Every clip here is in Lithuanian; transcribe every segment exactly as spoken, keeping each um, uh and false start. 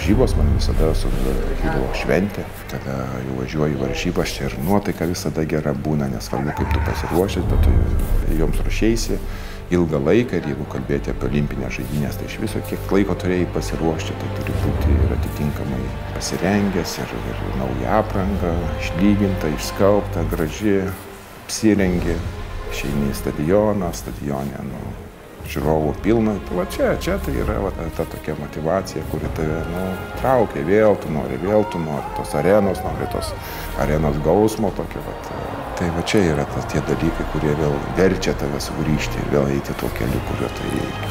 varžybos man visada sudarydavo šventė, kada jau važiuoju į varžybas, čia ir nuotaika visada gera būna, nesvarbu kaip tu pasiruošęs, bet tu joms ruošeisi ilgą laiką ir jeigu kalbėti apie olimpinės žaidynės, tai iš viso kiek laiko turėjai pasiruošti, tai turi būti ir atitinkamai pasirengęs ir, ir nauja apranga, išlyginta, išskalbta, graži, apsirengi, išeini į stadioną, stadione, nu, žiūrovų pilna. Va čia, čia tai yra va, ta tokia motyvacija, kuri tave nu, traukia, vėl tu nori, vėl tu nori tos arenos, nori tos arenos gausmo tokio. Va, tai va čia yra tas tie dalykai, kurie vėl verčia tave sugrįžti ir vėl eiti tuo keliu, kuriuo tu ėjai.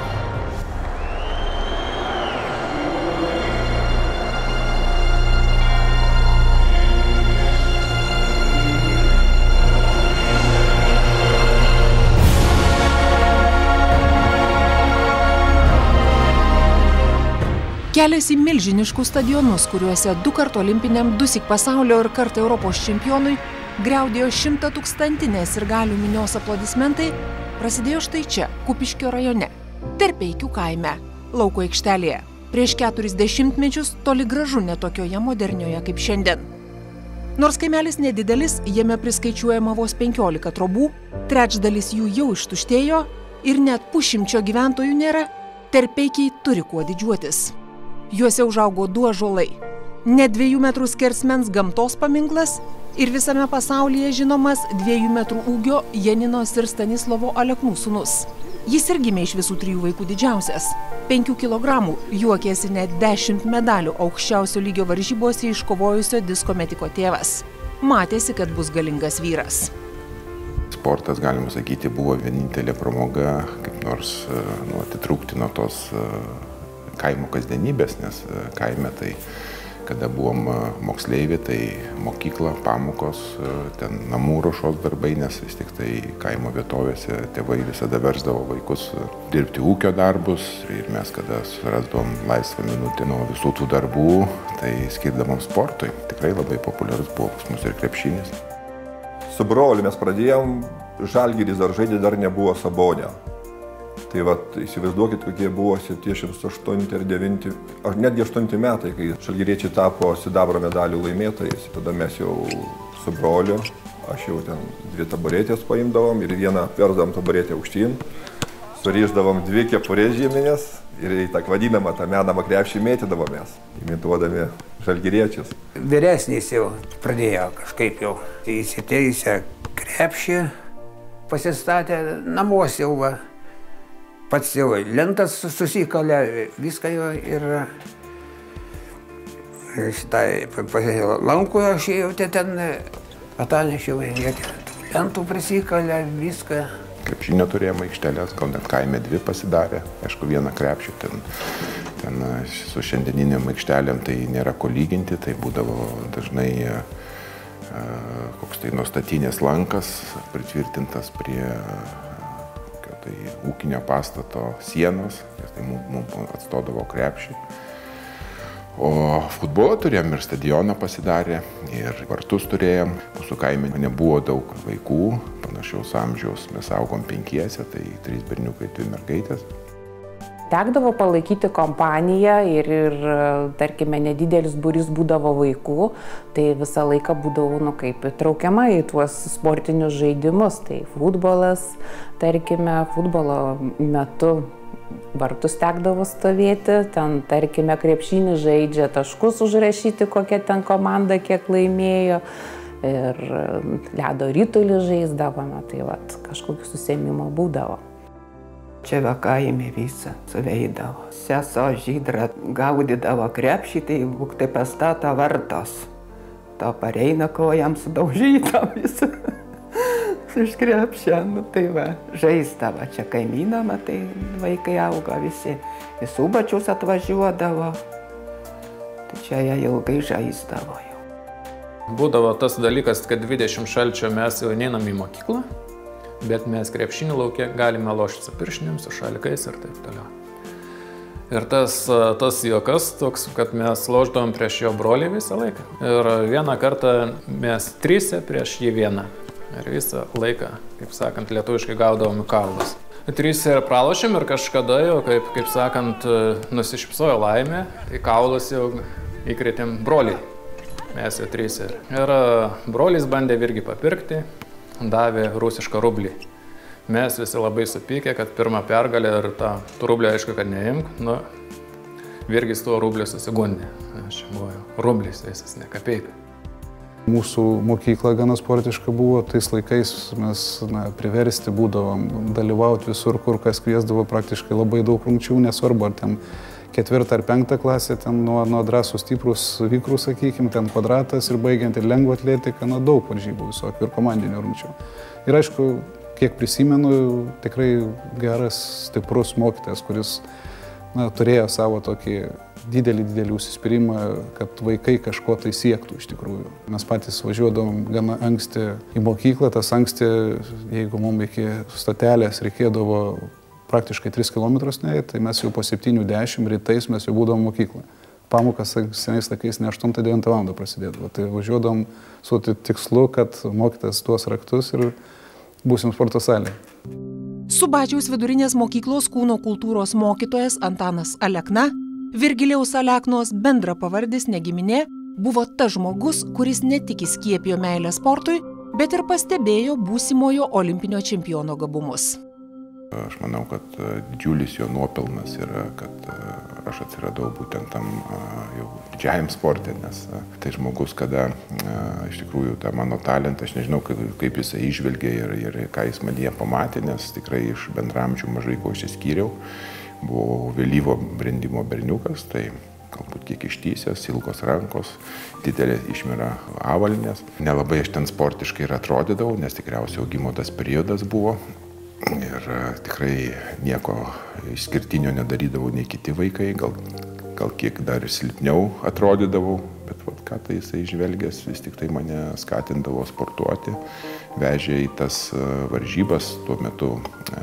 Kelias į milžiniškus stadionus, kuriuose du kart olimpiniam, dusyk pasaulio ir kartą Europos čempionui griaudėjo šimtatūkstantinės sirgalių minios aplodismentai, prasidėjo štai čia, Kupiškio rajone, Terpeikių kaime, lauko aikštelėje. Prieš keturis dešimtmečius toli gražu ne tokioje modernioje kaip šiandien. Nors kaimelis nedidelis, jame priskaičiuojama vos penkiolika trobų, trečdalis jų jau ištuštėjo ir net pusšimčio gyventojų nėra, Terpeikiai turi kuo didžiuotis. Juose užaugo du ąžuolai. Net dviejų metrų skersmens gamtos paminklas ir visame pasaulyje žinomas dviejų metrų ūgio Janinos ir Stanislovo Aleknų sūnus. Jis ir gimė iš visų trijų vaikų didžiausias. Penkių kilogramų, juokėsi net dešimt medalių aukščiausio lygio varžybose iškovojusio disko metiko tėvas. Matėsi, kad bus galingas vyras. Sportas, galima sakyti, buvo vienintelė pramoga, kaip nors nu, atitrūkti nuo tos kaimo kasdienybės, nes kaime tai, kada buvom moksleiviai, tai mokykla, pamokos, ten namų ruošos darbai, nes vis tik tai kaimo vietovėse tėvai visada versdavo vaikus dirbti ūkio darbus ir mes, kada surasdavom laisvą minutę nuo visų tų darbų, tai skirdavom sportui. Tikrai labai populiarus buvo pas mus ir krepšinis. Su broliu mes pradėjom, Žalgiris dar žaidė, dar nebuvo Sabonio. Tai vat, įsivaizduokit, kokie buvo septyniasdešimt aštunti ir devinti, ar netgi aštunti metai, kai žalgiriečiai tapo sidabro medalių laimėtojais. Tada mes jau su broliu, aš jau ten dvi taburetės paimdavom ir vieną persdavom taburetę aukštyn, surišdavom dvi kepurės žieminės ir į tą vadinamą, tą menamą krepšį mėtydavomės, imituodami žalgiriečius. Vyresnis jau pradėjo kažkaip jau įsiteisę krepšį, pasistatė namuose jau va. Pats jau lentas susikalė, viską jo ir šitai lankų aš jau ten patanešiau, lentų prisikalė, viską. Krepšinio turėjome aikštelės, gal net kaime dvi pasidarė, aišku, vieną krepšį, ten, ten su šiandieninėm aikštelėm tai nėra ko lyginti, tai būdavo dažnai koks tai nuostatinės lankas pritvirtintas prie tai ūkinio pastato sienos, tai mums atstodavo krepšį. O futbolą turėjom ir stadioną pasidarė, ir vartus turėjom. Mūsų kaime nebuvo daug vaikų, panašiaus amžiaus, mes augom penkiese, tai trys berniukai, dvi mergaitės. Tekdavo palaikyti kompaniją ir, ir tarkime, nedidelis būrys būdavo vaikų, tai visą laiką būdavo, nu, kaip įtraukiama į tuos sportinius žaidimus. Tai futbolas, tarkime, futbolo metu vartus tekdavo stovėti, ten, tarkime, krepšinį žaidžia, taškus užrašyti, kokia ten komanda, kiek laimėjo. Ir ledo ritulį žaisdavome, tai vat, kažkokių užsiėmimų būdavo. Čia va kaime visą suveidavo. Seso Žydra gaudydavo krepšį, tai būk tai pastato vartos. To pareina kojam sudaužyta visą. Iš krepšio, nu tai va, žaisdavo. Čia kaimynama, tai vaikai auga visi. Į Subačius atvažiuodavo. Tai čia jie ilgai žaisdavo jau. Būdavo tas dalykas, kad dvidešimt šalčio mes jau neinam į mokyklą. Bet mes krepšinį lauke galime lošti su piršinėm, su šalikais ir taip toliau. Ir tas, tas juokas toks, kad mes lošdavom prieš jo brolį visą laiką. Ir vieną kartą mes trise prieš jį vieną. Ir visą laiką, kaip sakant, lietuviškai gaudavom į kaulus. Trys ir pralošėm ir kažkada jau, kaip, kaip sakant, nusišypsojo laimė, į kaulus jau įkretėm broliai. Mes jau trys ir. Ir brolis bandė Virgį papirkti, davė rusišką rublį. Mes visi labai supykė, kad pirmą pergalę ir tą rublį aišku, kad neimk. Nu, Virgis tuo rublį susigundė. Aš buvau rublis visas, ne kapeika. Mūsų mokykla gana sportiška buvo, tais laikais mes na, priversti būdavom dalyvauti visur, kur kas kviesdavo praktiškai labai daug rungčių, nesvarbu, ar ten ketvirtą ar penktą klasę, ten nuo, nuo drąsų stiprus vykrų, sakykime, ten kvadratas ir baigiant ir lengvą atletiką, na, daug varžybų visokių ir komandinių rungčių. Ir aišku, kiek prisimenu, tikrai geras, stiprus mokytojas, kuris na, turėjo savo tokį didelį, didelį užsispyrimą, kad vaikai kažko tai siektų iš tikrųjų. Mes patys važiuodavom gana anksti į mokyklą, tas anksti, jeigu mums iki stotelės reikėdavo praktiškai tris kilometrus neįti, tai mes jau po septynių dešimt rytais mes jau būdavom mokykloje. Pamokas seniais laikais ne aštuntą devintą valandą prasidėdavo. Tai važiuodavom su tikslu, kad mokytas tuos raktus ir būsim sporto salėje. Subačiaus vidurinės mokyklos kūno kultūros mokytojas Antanas Alekna, Virgilijaus Aleknos bendra pavardis negiminė, buvo tas žmogus, kuris ne tik įskiepijo meilę sportui, bet ir pastebėjo būsimojo olimpinio čempiono gabumus. Aš manau, kad didžiulis jo nuopelnas yra, kad aš atsiradau būtent tam jau didžiajam sporte, nes tai žmogus, kada iš tikrųjų tą mano talentą, aš nežinau, kaip, kaip jisai išvelgė ir, ir ką jis manyje pamatė, nes tikrai iš bendramžių mažai ko išsiskyriau. Buvau vėlyvo brendimo berniukas, tai galbūt kiek ištysęs, ilgos rankos, didelė išmira avalynės. Nelabai aš ten sportiškai ir atrodydavau, nes tikriausiai augimo tas periodas buvo. Ir tikrai nieko išskirtinio nedarydavau nei kiti vaikai, gal, gal kiek dar silpniau atrodydavau, bet vat, ką tai jisai žvelgęs, vis tik tai mane skatindavo sportuoti, vežė į tas varžybas, tuo metu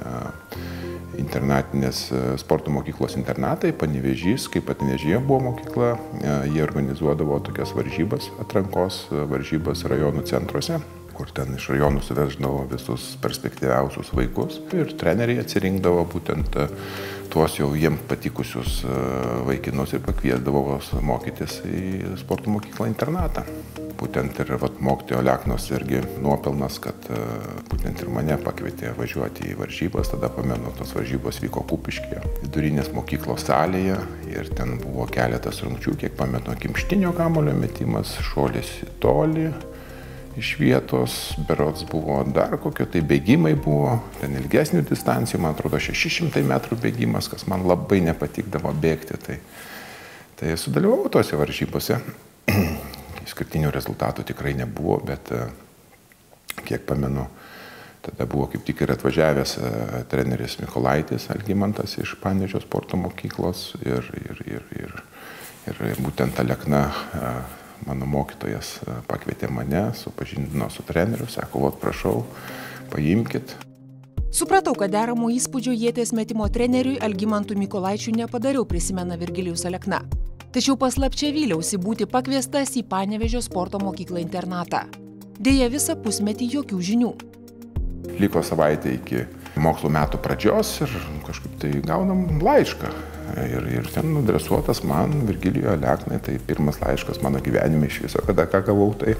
internatinės sporto mokyklos internatai, Panevėžys, kaip Panevėžyje buvo mokykla, jie organizuodavo tokias varžybas, atrankos varžybas rajonų centruose, kur ten iš rajonų suveždavo visus perspektyviausius vaikus ir treneriai atsirinkdavo būtent tuos jau jiems patikusius vaikinus ir pakviesdavo mokytis į sporto mokyklą internatą. Būtent ir vat, mokytojo Aleknos irgi nuopelnas, kad būtent ir mane pakvietė važiuoti į varžybas. Tada pamenu, tos varžybos vyko Kupiškyje, vidurinės mokyklos salėje ir ten buvo keletas rungčių, kiek pamenu, kimštinio kamuolio metimas, šuolis į tolį iš vietos, berods buvo dar kokio, tai bėgimai buvo, ten ilgesnių distancijų, man atrodo, šeši šimtai metrų bėgimas, kas man labai nepatikdavo bėgti. Tai, tai sudalyvavau tose varžybose. Skirtinių rezultatų tikrai nebuvo, bet kiek pamenu, tada buvo kaip tik ir atvažiavęs treneris Mykolaitis Algimantas iš Panevėžio sporto mokyklos ir, ir, ir, ir, ir būtent Alekna, mano mokytojas, pakvietė mane, supažindino su treneriu, sako, vot prašau, paimkit. Supratau, kad deramo įspūdžio ieties metimo treneriui Algimantui Mykolaičiui nepadariau, prisimena Virgilijus Alekna. Tačiau paslapčia vyliausi būti pakviestas į Panevėžio sporto mokyklą internatą. Deja, visą pusmetį jokių žinių. Liko savaitė iki mokslo metų pradžios ir kažkaip tai gaunam laišką. Ir, ir ten adresuotas man, Virgilijui Aleknai, tai pirmas laiškas mano gyvenime iš viso, kada ką gavau tai.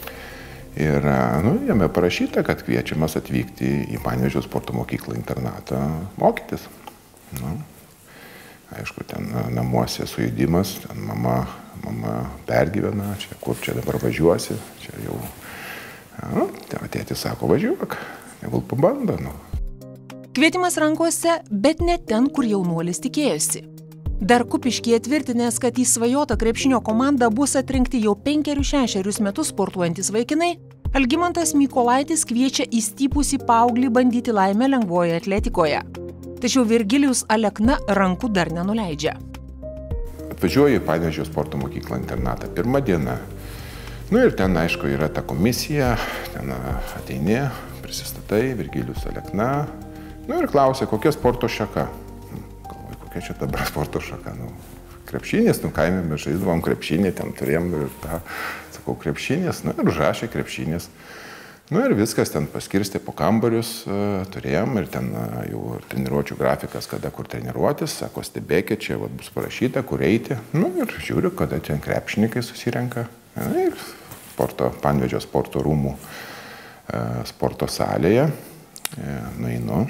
Ir nu, jame parašyta, kad kviečiamas atvykti į Panevėžio sporto mokyklą internatą mokytis. Nu. Aišku, ten namuose sujudimas, ten mama, mama pergyvena, čia kur čia dabar važiuosi, čia jau, nu, tėtis sako, važiuok, tegul pabando, nu. Kvietimas rankose, bet ne ten, kur jaunuolis tikėjosi. Dar Kupiškyje tvirtinęs, kad į svajotą krepšinio komandą bus atrinkti jau penkerius šešerius metus sportuojantis vaikinai, Algimantas Mykolaitis kviečia įstypusį paauglį bandyti laimę lengvoje atletikoje. Tačiau Virgilijus Alekna rankų dar nenuleidžia. Atvažiuoju į Panevėžio sporto mokyklą internatą pirmą dieną. Nu ir ten, aišku, yra ta komisija, ten ateini, prisistatai, Virgilijus Alekna. Nu ir klausia, kokia sporto šaka. Galvoju, kokia čia dabar sporto šaka. Nu, krepšinis, nu kaime mes žaisdavom krepšinį, ten turėjom ir tą, sakau, krepšinis, nu ir užrašė krepšinis. Nu ir viskas ten paskirsti po kambarius turėjom ir ten jau treniruočių grafikas, kada kur treniruotis, sako, stebėkit, čia vat, bus parašyta, kur eiti. Nu ir žiūriu, kada ten krepšininkai susirenka. Ir sporto, Panevėžio sporto rūmų sporto salėje nueinu.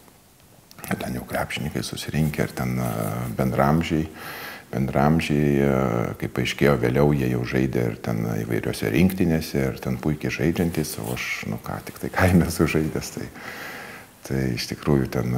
Ten jau krepšininkai susirinkę ir ten bendramžiai. Bendramžiai, kaip aiškėjo vėliau, jie jau žaidė ir ten įvairiose rinktinėse ir ten puikiai žaidžiantys, o aš, nu ką, tik tai kaime sužaidęs. Tai, tai iš tikrųjų ten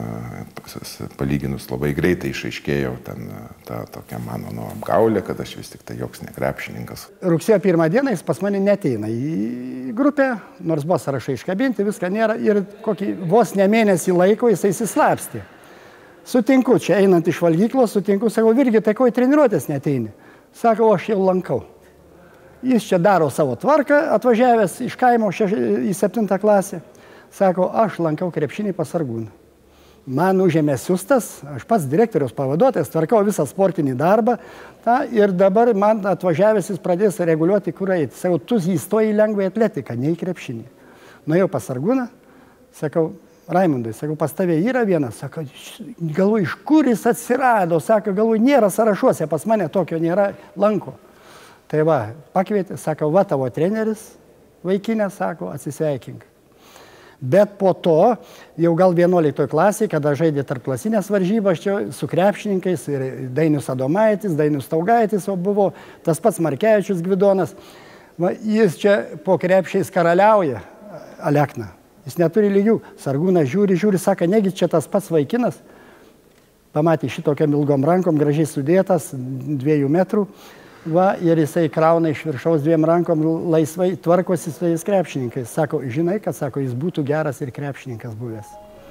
palyginus labai greitai išaiškėjau ten tą tokią mano nu, apgaulę, kad aš vis tik tai joks nekrepšininkas. Rugsėjo pirmą dieną jis pas mane neteina į grupę, nors buvo sąrašai iškabinti, viską nėra ir kokį vos ne mėnesį laiko jisai įsislapstė. Sutinku, čia einant iš valgyklos, sutinku, sakau, Virgi, tai ko į treniruotės neteini? Sakau, aš jau lankau. Jis čia daro savo tvarką, atvažiavęs iš kaimo šeš, į septintą klasę. Sako, aš lankau krepšinį pas Sargūną. Man užėmė siustas, aš pats direktoriaus pavaduotojas, tvarkau visą sportinį darbą. Ta, ir dabar man atvažiavęs jis pradės reguliuoti, kur eiti. Sakau, tu įstoji į lengvąją atletiką, ne į krepšinį. Nuėjau pas Sargūną, sakau, Raimundai, sakau, pas tavė yra vienas, sako, galvoju, iš kur jis atsirado, sako, galvoju, nėra sąrašuose, pas mane tokio nėra, lanko. Tai va, pakvietė, sako, va tavo treneris, vaikinė, sako, atsisveikink. Bet po to, jau gal vienuoliktoj klasėje, kada žaidė tarpklasinės varžybas čia su krepšininkais ir Dainius Adomaitis, Dainius Taugaitis, o buvo tas pats Markevičius Gvidonas, va, jis čia po krepšiais karaliauja, Alekna. Jis neturi lygių. Sargūnas žiūri, žiūri, sako, negi čia tas pats vaikinas. Pamatė šitokiam ilgom rankom, gražiai sudėtas, dviejų metrų. Va, ir jisai krauna iš viršaus dviem rankom, laisvai tvarkosi su tais krepšininkais. Sako, žinai, kad sako, jis būtų geras ir krepšininkas buvęs.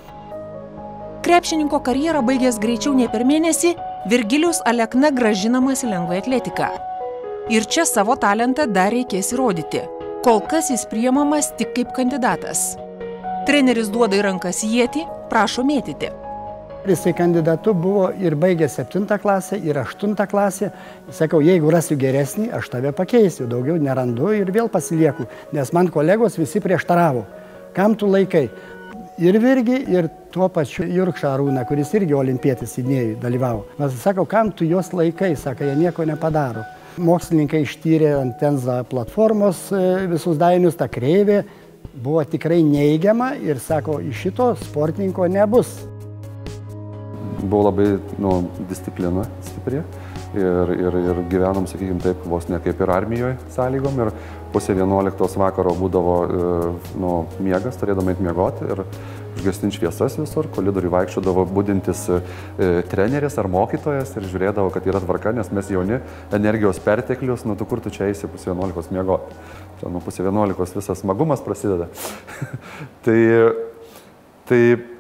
Krepšininko karjerą baigęs greičiau nei per mėnesį, Virgilijus Alekna grąžinamas į lengvąją atletiką. Ir čia savo talentą dar reikės įrodyti. Kol kas jis priimamas tik kaip kandidatas. Treneris duoda į rankas ietį, prašo mėtyti. Jisai kandidatu buvo ir baigė septintą klasę, ir aštuntą klasę. Sakau, jeigu rasiu geresnį, aš tave pakeisiu, daugiau nerandu ir vėl pasilieku, nes man kolegos visi prieštaravo. Kam tu laikai? Ir Virgį, ir tuo pačiu Jurkšą Arūną, kuris irgi olimpietis Sidnėjui dalyvavo. Mes sakau, kam tu jos laikai, sako, jie nieko nepadaro. Mokslininkai ištyrė ant Tenza platformos visus dainius, ta kreivė buvo tikrai neigiama ir sako, iš šito sportininko nebus. Buvo labai nu, disciplina stipri ir, ir, ir gyvenom, sakykime taip, vos ne kaip ir armijoje sąlygom ir pusė vienuoliktos vakaro būdavo nu, miegas, turėdama eiti miegoti ir užgestinti šviesas visur, koridoriui vaikščiodavo budintis e, treneris ar mokytojas ir žiūrėdavo, kad yra tvarka, nes mes jauni, energijos perteklius, nu tu kur tu čia eisi pusė vienuolikos miegoti. Čia nuo pusė vienuolikos visas smagumas prasideda. tai, tai,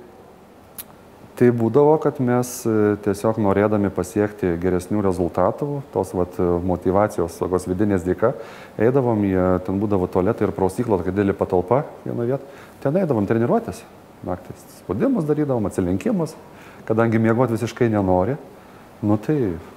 tai būdavo, kad mes tiesiog norėdami pasiekti geresnių rezultatų, tos vat, motivacijos, tokios vidinės dėka, eidavom, jie, ten būdavo tualetai ir prausyklo, tokia didelė patalpa vienoje vietoje, ten eidavom treniruotis. Naktį spaudimus darydavom, atsilenkimus, kadangi miegoti visiškai nenori, nu tai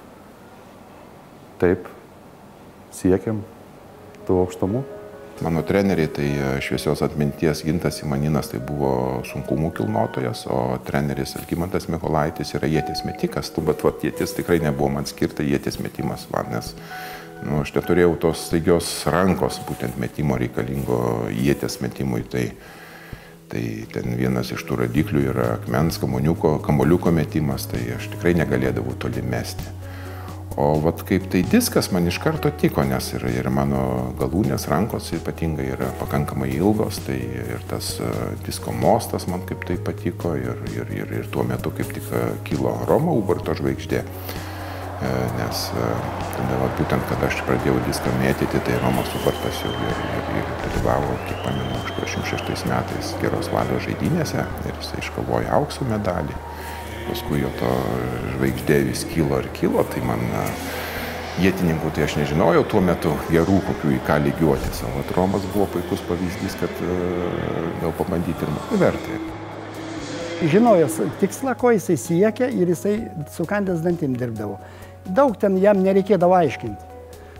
taip siekiam tų aukštumų. Mano treneriai, tai šviesios atminties Gintas Simaninas, tai buvo sunkumų kilnotojas, o treneris Algimantas Mykolaitis yra ieties metikas. Bet va, ietis tikrai nebuvo man skirta, ieties metimas man, nes nu, aš neturėjau tos staigios rankos, būtent metimo reikalingo ieties metimui. Tai Tai ten vienas iš tų radiklių yra akmens kamuoliuko, kamuoliuko metimas, tai aš tikrai negalėdavau toli mesti. O vat kaip tai diskas man iš karto tiko, nes ir, ir mano galūnės rankos ypatingai yra pakankamai ilgos, tai ir tas disko mostas man kaip tai patiko ir, ir, ir, ir tuo metu kaip tik kilo Romo Ubarto žvaigždė. Nes tada va, būtent, kada aš pradėjau diską mėtyti, tai Romas Ubartas jau ir, ir, ir dalyvavo, kiek pamenu, aštuoniasdešimt šeštais metais geros valios žaidynėse ir jis iškovojo aukso medalį. Paskui jo to žvaigždė vis kilo ir kilo, tai man ietininkų tai aš nežinojau tuo metu gerų, kokių į ką lygiuotis. O Romas buvo puikus pavyzdys, kad gal pabandyti ir man vertai. Žinojo tikslą, ko jisai siekia ir jisai sukandęs dantim dirbdavo. Daug ten jam nereikėdavo aiškinti.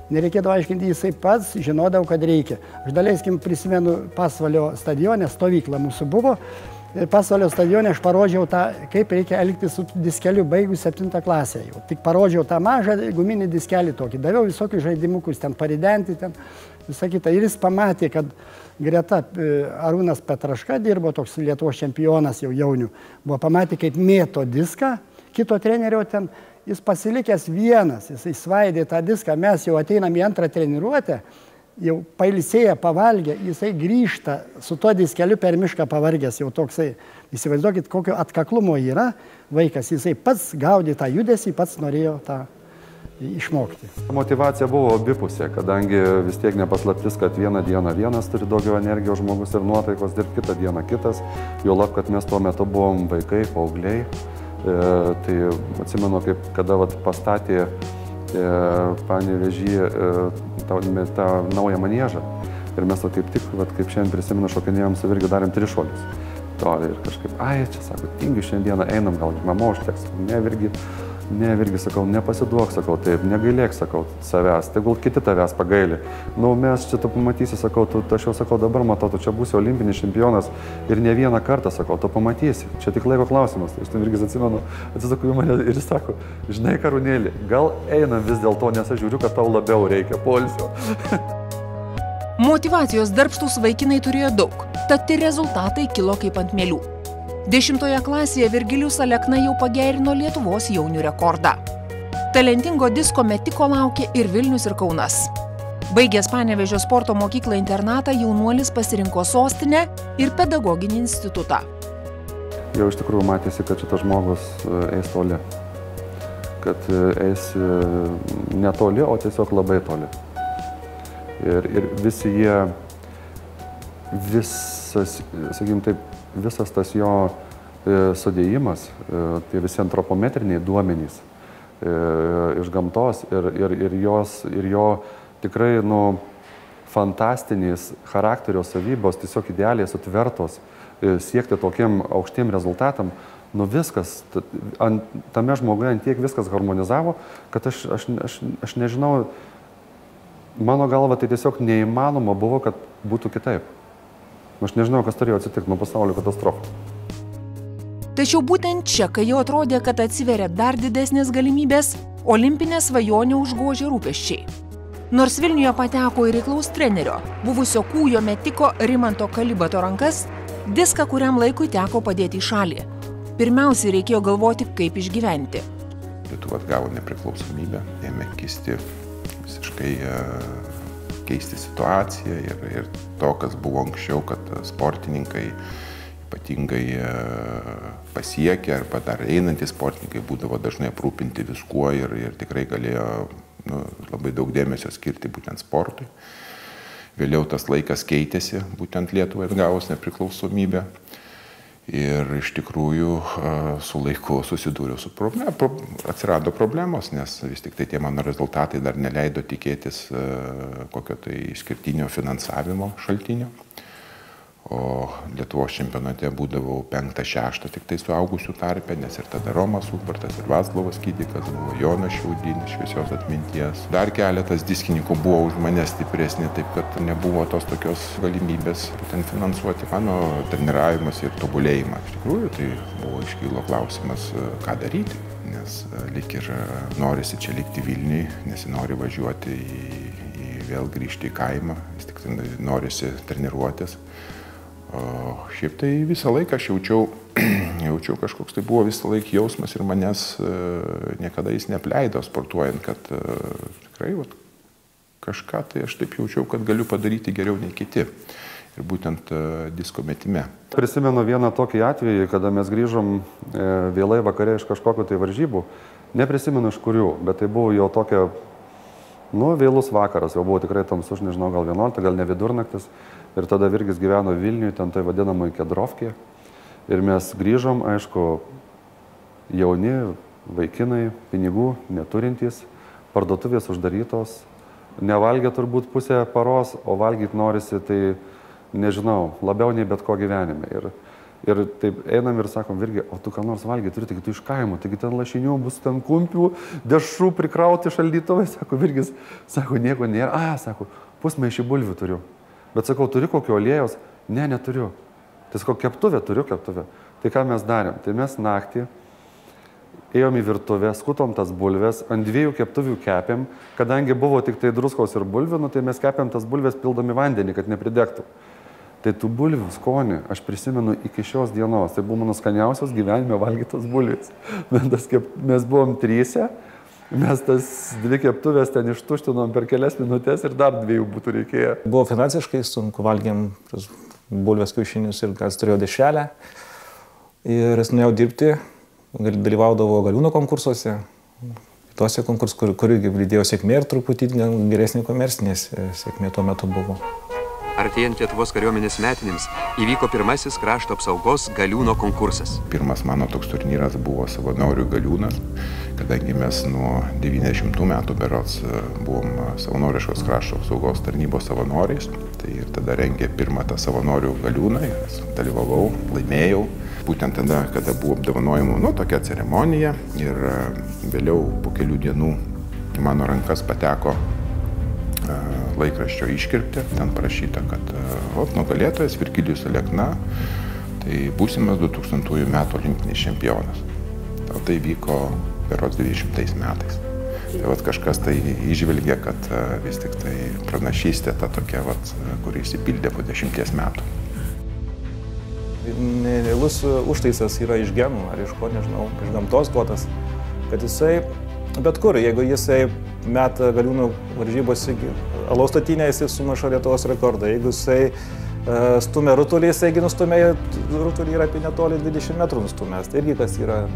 nereikėdavo aiškinti, jisai pats žinodavo, kad reikia. Aš daleiskim prisimenu Pasvalio stadione, stovykla mūsų buvo. Pasvalio stadione aš parodžiau tą, kaip reikia elgtis su diskeliu baigus septintą klasę jau. Tik parodžiau tą mažą guminį diskelį tokį. Daviau visokius žaidimukus, ten paridenti, ten visą kitą. Ir jis pamatė, kad greta Arūnas Petraška dirbo, toks Lietuvos čempionas jau jaunių. Buvo pamatė, kaip mėto diską, kito trenerio ten, jis pasilikęs vienas, jisai svaidė tą diską, mes jau ateinam į antrą treniruotę, jau pailsėję, pavalgę, jisai grįžta su tuo diskeliu per mišką pavargęs, jau toksai, įsivaizduokit, kokio atkaklumo yra vaikas, jisai pats gaudė tą judesį, pats norėjo tą išmokti. Motyvacija buvo abipusė, kadangi vis tiek nepaslaptis, kad vieną dieną vienas turi daugiau energijos žmogus ir nuotaikos, dirbti kitą dieną kitas, jo lab, kad mes tuo metu buvom vaikai, paaugliai, e, tai atsimenu, kaip kada vat, pastatė e, Panevėžyje e, tą, tą naują manėžą ir mes vat, kaip tik, vat, kaip šiandien prisimenu, šokinėjom su Virgiu, darėm tris šuolius. To ir kažkaip, ai, čia sako, tingiu šiandieną, einam, gal mama užteks, ne Virgi. Ne, Virgi, sakau, nepasiduok, sakau, taip, negailėk, sakau, savęs, tegul kiti tavęs pagaili. Nu, mes čia tu pamatysi, sakau, tu, aš jau sakau, dabar matau, tu čia būsi olimpinis čempionas ir ne vieną kartą, sakau, tu pamatysi, čia tik laiko klausimas. Aš tam Virgis atsimenu, atsisakau į mane ir jis sako, žinai, Karūnėlį, gal einam vis dėlto, nes aš žiūriu, kad tau labiau reikia poilsio. Motyvacijos darbštūs vaikinai turėjo daug, tad ir rezultatai kilo kaip ant mielių. Dešimtoje klasėje Virgilijus Alekna jau pagerino Lietuvos jaunių rekordą. Talentingo disko metiko laukė ir Vilnius ir Kaunas. Baigęs Panevėžio sporto mokyklą internatą, jaunuolis pasirinko sostinę ir pedagoginį institutą. Jau iš tikrųjų matėsi, kad šitas žmogus eis toli. Kad eis ne toli, o tiesiog labai toli. Ir, ir visi jie, visas, sakykim taip, visas tas jo e, sudėjimas, e, tie visi antropometriniai duomenys e, iš gamtos ir, ir, ir, jos, ir jo tikrai nu, fantastinės charakterio savybos, tiesiog idealiai sutvertos e, siekti tokiem aukštiem rezultatam, nu viskas, ant, tame žmoguje ant tiek viskas harmonizavo, kad aš, aš, aš, aš nežinau, mano galva tai tiesiog neįmanoma buvo, kad būtų kitaip. Aš nežinau, kas turėjo atsitikti nuo pasaulio katastrofų. Tačiau būtent čia, kai jau atrodė, kad atsiveria dar didesnės galimybės, olimpinė svajonė užgožė rūpesčiai. Nors Vilniuje pateko ir reiklaus trenerio, buvusio kūjo metiko Rimanto Kalibato rankas, diską kuriam laikui teko padėti į šalį. Pirmiausiai reikėjo galvoti, kaip išgyventi. Lietuva atgavo nepriklausomybę, ėmė kisti visiškai keisti situaciją ir, ir to, kas buvo anksčiau, kad sportininkai ypatingai pasiekę arba dar einantys sportininkai būdavo dažnai aprūpinti viskuo ir, ir tikrai galėjo nu, labai daug dėmesio skirti būtent sportui. Vėliau tas laikas keitėsi, būtent Lietuvai atgavus nepriklausomybę. Ir iš tikrųjų su laiku susidūriau su problema, atsirado problemos, nes vis tik tai tie mano rezultatai dar neleido tikėtis kokio tai išskirtinio finansavimo šaltinio. O Lietuvos čempionate būdavau penktą, šeštą tik tai suaugusių tarpe, nes ir tada Romas Ubartas ir Vaclovas Kydikas, buvo Jonas Šiaudinis, šviesios atminties. Dar keletas diskininkų buvo už mane stipresni, taip kad nebuvo tos tokios galimybės būtent finansuoti mano treniravimas ir tobulėjimą. Iš tikrųjų, tai buvo iškylo klausimas, ką daryti, nes lyg ir norisi čia likti Vilniui, nesinori važiuoti į, į vėl grįžti į kaimą, vis tik norisi treniruotis. O šiaip tai visą laiką aš jaučiau, jaučiau kažkoks tai buvo visą laiką jausmas ir manęs e, niekada jis neapleido sportuojant, kad e, tikrai vat, kažką tai aš taip jaučiau, kad galiu padaryti geriau nei kiti. Ir būtent e, disko metime. Prisimenu vieną tokį atvejį, kada mes grįžom e, vėlai vakare iš kažkokio tai varžybų. Neprisimenu iš kurių, bet tai buvo jau tokia, nu, vėlus vakaras, jau buvo tikrai tamsus, nežinau, gal vienuolika, gal ne vidurnaktis. Ir tada Virgis gyveno Vilniuje, ten tai vadinamai Kedrovkė. Ir mes grįžom, aišku, jauni, vaikinai, pinigų neturintys, parduotuvės uždarytos, nevalgė turbūt pusę paros, o valgyti norisi, tai nežinau, labiau nei bet ko gyvenime. Ir, Ir taip einam ir sakom, Virgi, o tu ką nors valgiai turi, taigi tu iš kaimo, taigi ten lašinių bus, ten kumpių, dešrų prikrauti šaldytuvai, sako Virgis, sako, nieko nėra, a, sako, pusmaišį bulvių turiu. Bet sakau, turi kokio aliejaus? Ne, neturiu. Tai sakau, keptuvę turiu, keptuvę. Tai ką mes darėm? Tai mes naktį ėjom į virtuvę, skutom tas bulves, ant dviejų keptuvių kepėm, kadangi buvo tik tai druskos ir bulvių, nu, tai mes kepėm tas bulves pildami vandenį, kad nepridegtų. Tai tų bulvių skonį aš prisimenu iki šios dienos. Tai buvo mano skaniausios gyvenime valgytos bulvės. Mes buvom tryse, mes tas dvi keptuvės ten ištuštinom per kelias minutės ir dar dviejų būtų reikėję. Buvo finansiškai sunku, valgėm bulvės kiaušinius ir kas turėjo dešrelę. Ir jis nuėjau dirbti, dalyvaudavo Galiūno konkursuose, kitose konkursuose, kur, kur irgi lydėjo sėkmė ir truputį geresnė komercinė sėkmė tuo metu buvo. Artėjant Lietuvos kariuomenės metinėms įvyko pirmasis krašto apsaugos Galiūno konkursas. Pirmas mano toks turnyras buvo savanorių Galiūnas, kadangi mes nuo devyniasdešimtų metų berods buvom savanoriškos krašto apsaugos tarnybos savanoriais. Tai ir tada rengė pirmą tą savanorių Galiūną, dalyvavau, laimėjau. Būtent tada, kada buvo apdovanojimų, nu, tokia ceremonija ir vėliau po kelių dienų į mano rankas pateko laikraščio iškirptė, ten parašyta, kad ot, nugalėtojas Virgilijus Alekna, tai būsimas du tūkstantųjų metų olimpinis čempionas. O tai vyko berods dvidešimtais metais. Tai vat kažkas tai įžvelgė, kad vis tik tai pranašystė ta tokia, vat, kuri įsipildė po dešimties metų. Nerealus užtaisas yra iš genų, ar iš ko, nežinau, iš gamtos duotas, kad jisai, bet kur, jeigu jisai metą Galiūnų varžybose alaus statinę, jisai sumuša Lietuvos rekordą. Jeigu jisai uh, stumia rutulį, jisai nustumia rutulį ir apie netoli dvidešimt metrų nustumęs. Tai irgi kas yra,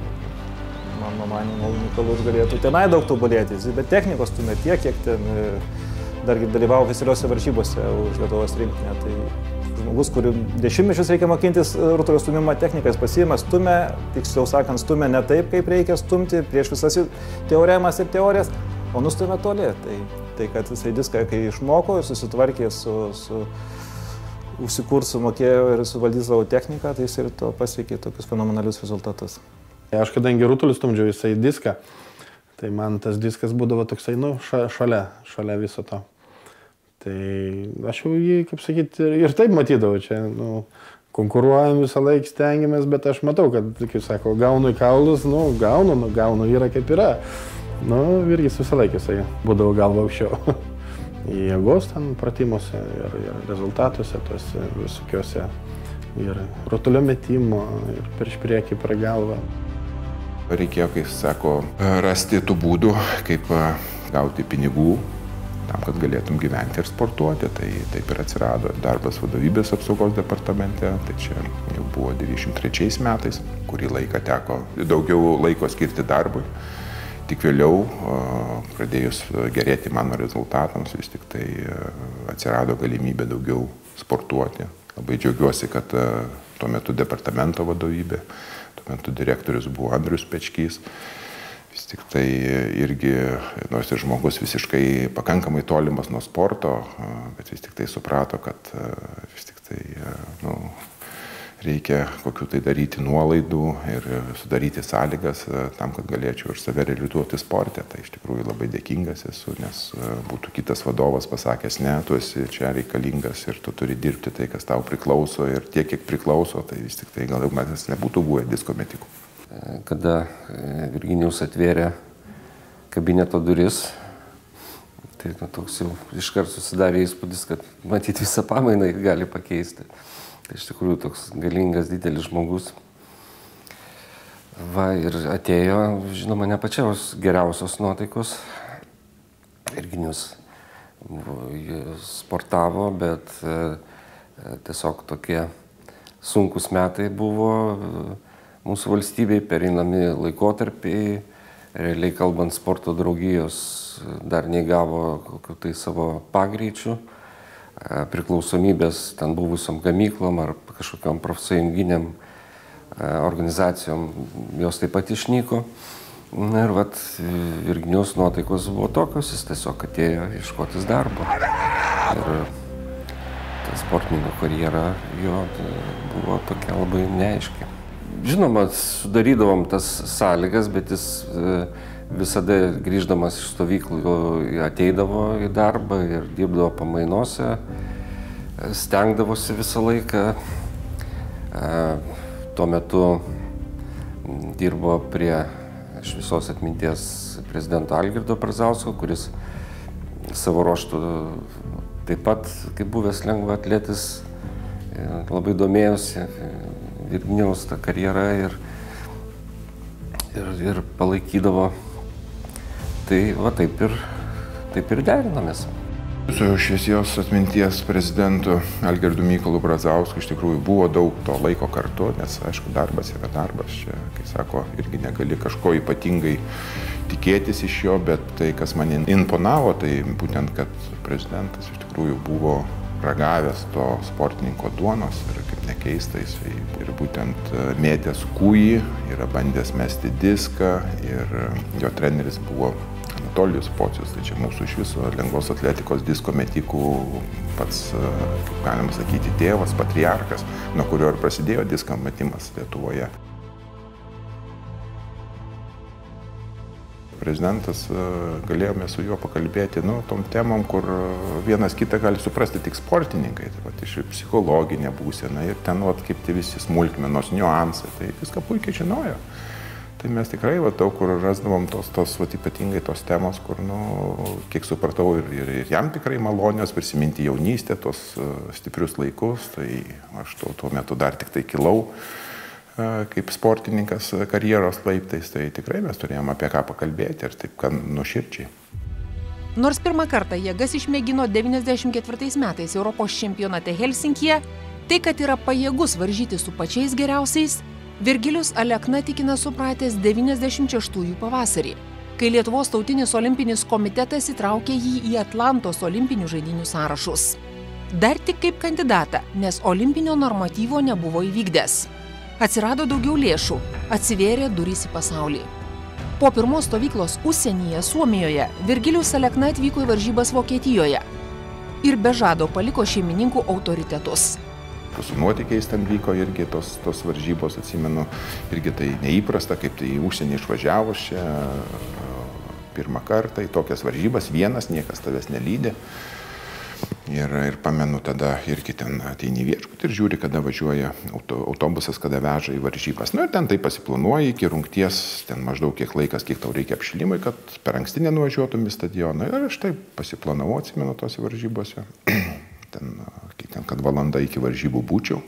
mano manimo, unikalus galėtų tenai daug tobulėti. Bet technikos stumia tiek, kiek ten dargi dalyvavo oficialiuose varžybose už Lietuvos rinktinę. Tai žmogus, kurių dešimtmečius reikia mokintis rutulio stumimo techniką, jis pasiima, stumia, tiksliau sakant, stumia ne taip, kaip reikia stumti, prieš visas teoremas ir teorijas, o nustumia toli. Tai, tai kad jisai diską, kai išmoko ir susitvarkė su, su užsikurs, sumokėjo ir suvaldys savo techniką, tai jis ir to pasiekė tokius fenomenalius rezultatus. Aš kadangi rutulį stumdžiau visai diską, tai man tas diskas būdavo toksai, nu, šalia, šalia viso to. Tai aš jau jį, kaip sakyti, ir taip matydavau čia, nu, konkuruojam visą laiką, stengiamės, bet aš matau, kad, kaip sako, gaunu į kaulus, nu, gaunu, nu, gaunu, yra kaip yra. Nu, Virgis visą laiką jisai būdavo galva aukščiau. Į jėgos ten pratimuose ir, ir rezultatuose, tuose visokiuose, ir rutulio metimo, ir prieš priekį per galvą. Reikėjo, kaip sako, rasti tų būdų, kaip gauti pinigų, tam, kad galėtum gyventi ir sportuoti. Tai taip ir atsirado darbas vadovybės apsaugos departamente. Tai čia jau buvo devyniasdešimt trečiais metais, kurį laiką teko daugiau laiko skirti darbui. Tik vėliau, pradėjus gerėti mano rezultatams, vis tik tai atsirado galimybė daugiau sportuoti. Labai džiaugiuosi, kad tuo metu departamento vadovybė, tuo metu direktorius buvo Andrius Pečkys. Vis tik tai irgi, nors ir žmogus visiškai pakankamai tolimas nuo sporto, bet vis tik tai suprato, kad vis tik tai, nu, reikia kokių tai daryti nuolaidų ir sudaryti sąlygas tam, kad galėčiau ir save realizuoti sporte. Tai iš tikrųjų labai dėkingas esu, nes būtų kitas vadovas pasakęs, ne, tu esi čia reikalingas ir tu turi dirbti tai, kas tau priklauso ir tiek, kiek priklauso, tai vis tik tai gal jau mes nebūtų buvę disko metikų. Kada Virginijus atvėrė kabineto duris, tai nu, toks jau iškart susidarė įspūdis, kad matyti visą pamainą gali pakeisti. Tai iš tikrųjų toks galingas, didelis žmogus. Va, ir atėjo, žinoma, ne pačios geriausios nuotaikos. Virginijus sportavo, bet e, tiesiog tokie sunkus metai buvo mūsų valstybei, pereinami laikotarpiai. Realiai kalbant, sporto draugijos dar neįgavo kokių tai savo pagreičių. Priklausomybės ten buvusiam gamyklom ar kažkokiam profsąjunginiam organizacijom jos taip pat išnyko. Na ir vat Virginijos nuotaikos buvo tokios, jis tiesiog atėjo ieškotis darbo. Ir sportininko karjera jo buvo tokia labai neaiški. Žinoma, sudarydavom tas sąlygas, bet jis visada grįždamas iš stovyklų ateidavo į darbą ir dirbdavo pamainose, stengdavosi visą laiką. Tuo metu dirbo prie Šviesos atminties prezidento Algirdo Brazausko, kuris savo ruožtu taip pat, kaip buvęs lengvaatletis, labai domėjosi Virginijaus tą karjerą ir, ir, ir palaikydavo. Tai va taip ir, taip ir derinomės. Su Šviesios atminties prezidentu Algirdu Mykolu Brazausku iš tikrųjų buvo daug to laiko kartu, nes, aišku, darbas yra darbas. Čia, kai sako, irgi negali kažko ypatingai tikėtis iš jo, bet tai, kas mane imponavo, tai būtent, kad prezidentas iš tikrųjų buvo ragavęs to sportininko duonos ir, kaip nekeista, jisai ir būtent mėtęs kūjį, yra bandęs mesti diską ir jo treneris buvo Anatolijus Pocius, tai čia mūsų iš viso lengvos atletikos disko metikų pats, kaip galima sakyti, tėvas, patriarkas, nuo kurio ir prasidėjo disko metimas Lietuvoje. Prezidentas, galėjome su juo pakalbėti, nu, tom temom, kur vienas kitą gali suprasti tik sportininkai, tai vat, iš psichologinė būsena ir ten, vat, kaip tie visi smulkmenos, niuansai, tai viską puikiai žinojo. Tai mes tikrai, vat, daug kur rasdavom tos, tos vat, ypatingai tos temos, kur, nu, kiek supratau, ir, ir, ir jam tikrai malonios prisiminti jaunystę, tos stiprius laikus, tai aš tuo, tuo metu dar tik tai kilau kaip sportininkas karjeros laiptais, tai tikrai mes turėjom apie ką pakalbėti ir taip, kad nuoširdžiai. Nors pirmą kartą jėgas išmėgino devyniasdešimt ketvirtais metais Europos čempionate Helsinkyje, tai, kad yra pajėgus varžyti su pačiais geriausiais, Virgilijus Alekna tikina supratęs devyniasdešimt šeštųjų pavasarį, kai Lietuvos tautinis olimpinis komitetas įtraukė jį į Atlantos olimpinių žaidynių sąrašus. Dar tik kaip kandidatą, nes olimpinio normatyvo nebuvo įvykdęs. Atsirado daugiau lėšų, atsivėrė durys į pasaulį. Po pirmos stovyklos užsienyje, Suomijoje, Virgilijus Alekna atvyko į varžybas Vokietijoje ir be žado paliko šeimininkų autoritetus. Su nuotykiais ten vyko irgi tos, tos varžybos, atsimenu, irgi tai neįprasta, kaip tai į užsienį išvažiavus čia pirmą kartą į tokias varžybas, vienas, niekas tavęs nelydi. Ir, ir pamenu, tada irgi ten ateini viešbutį ir žiūri, kada važiuoja auto, autobusas, kada veža į varžybas. Nu ir ten tai pasiplanuoji iki rungties, ten maždaug kiek laikas, kiek tau reikia apšilimui, kad per anksti nenuvažiuotum į stadioną. Ir aš taip pasiplanavau, atsimenu, tose varžybose. Ten, ten, kad valanda iki varžybų būčiau.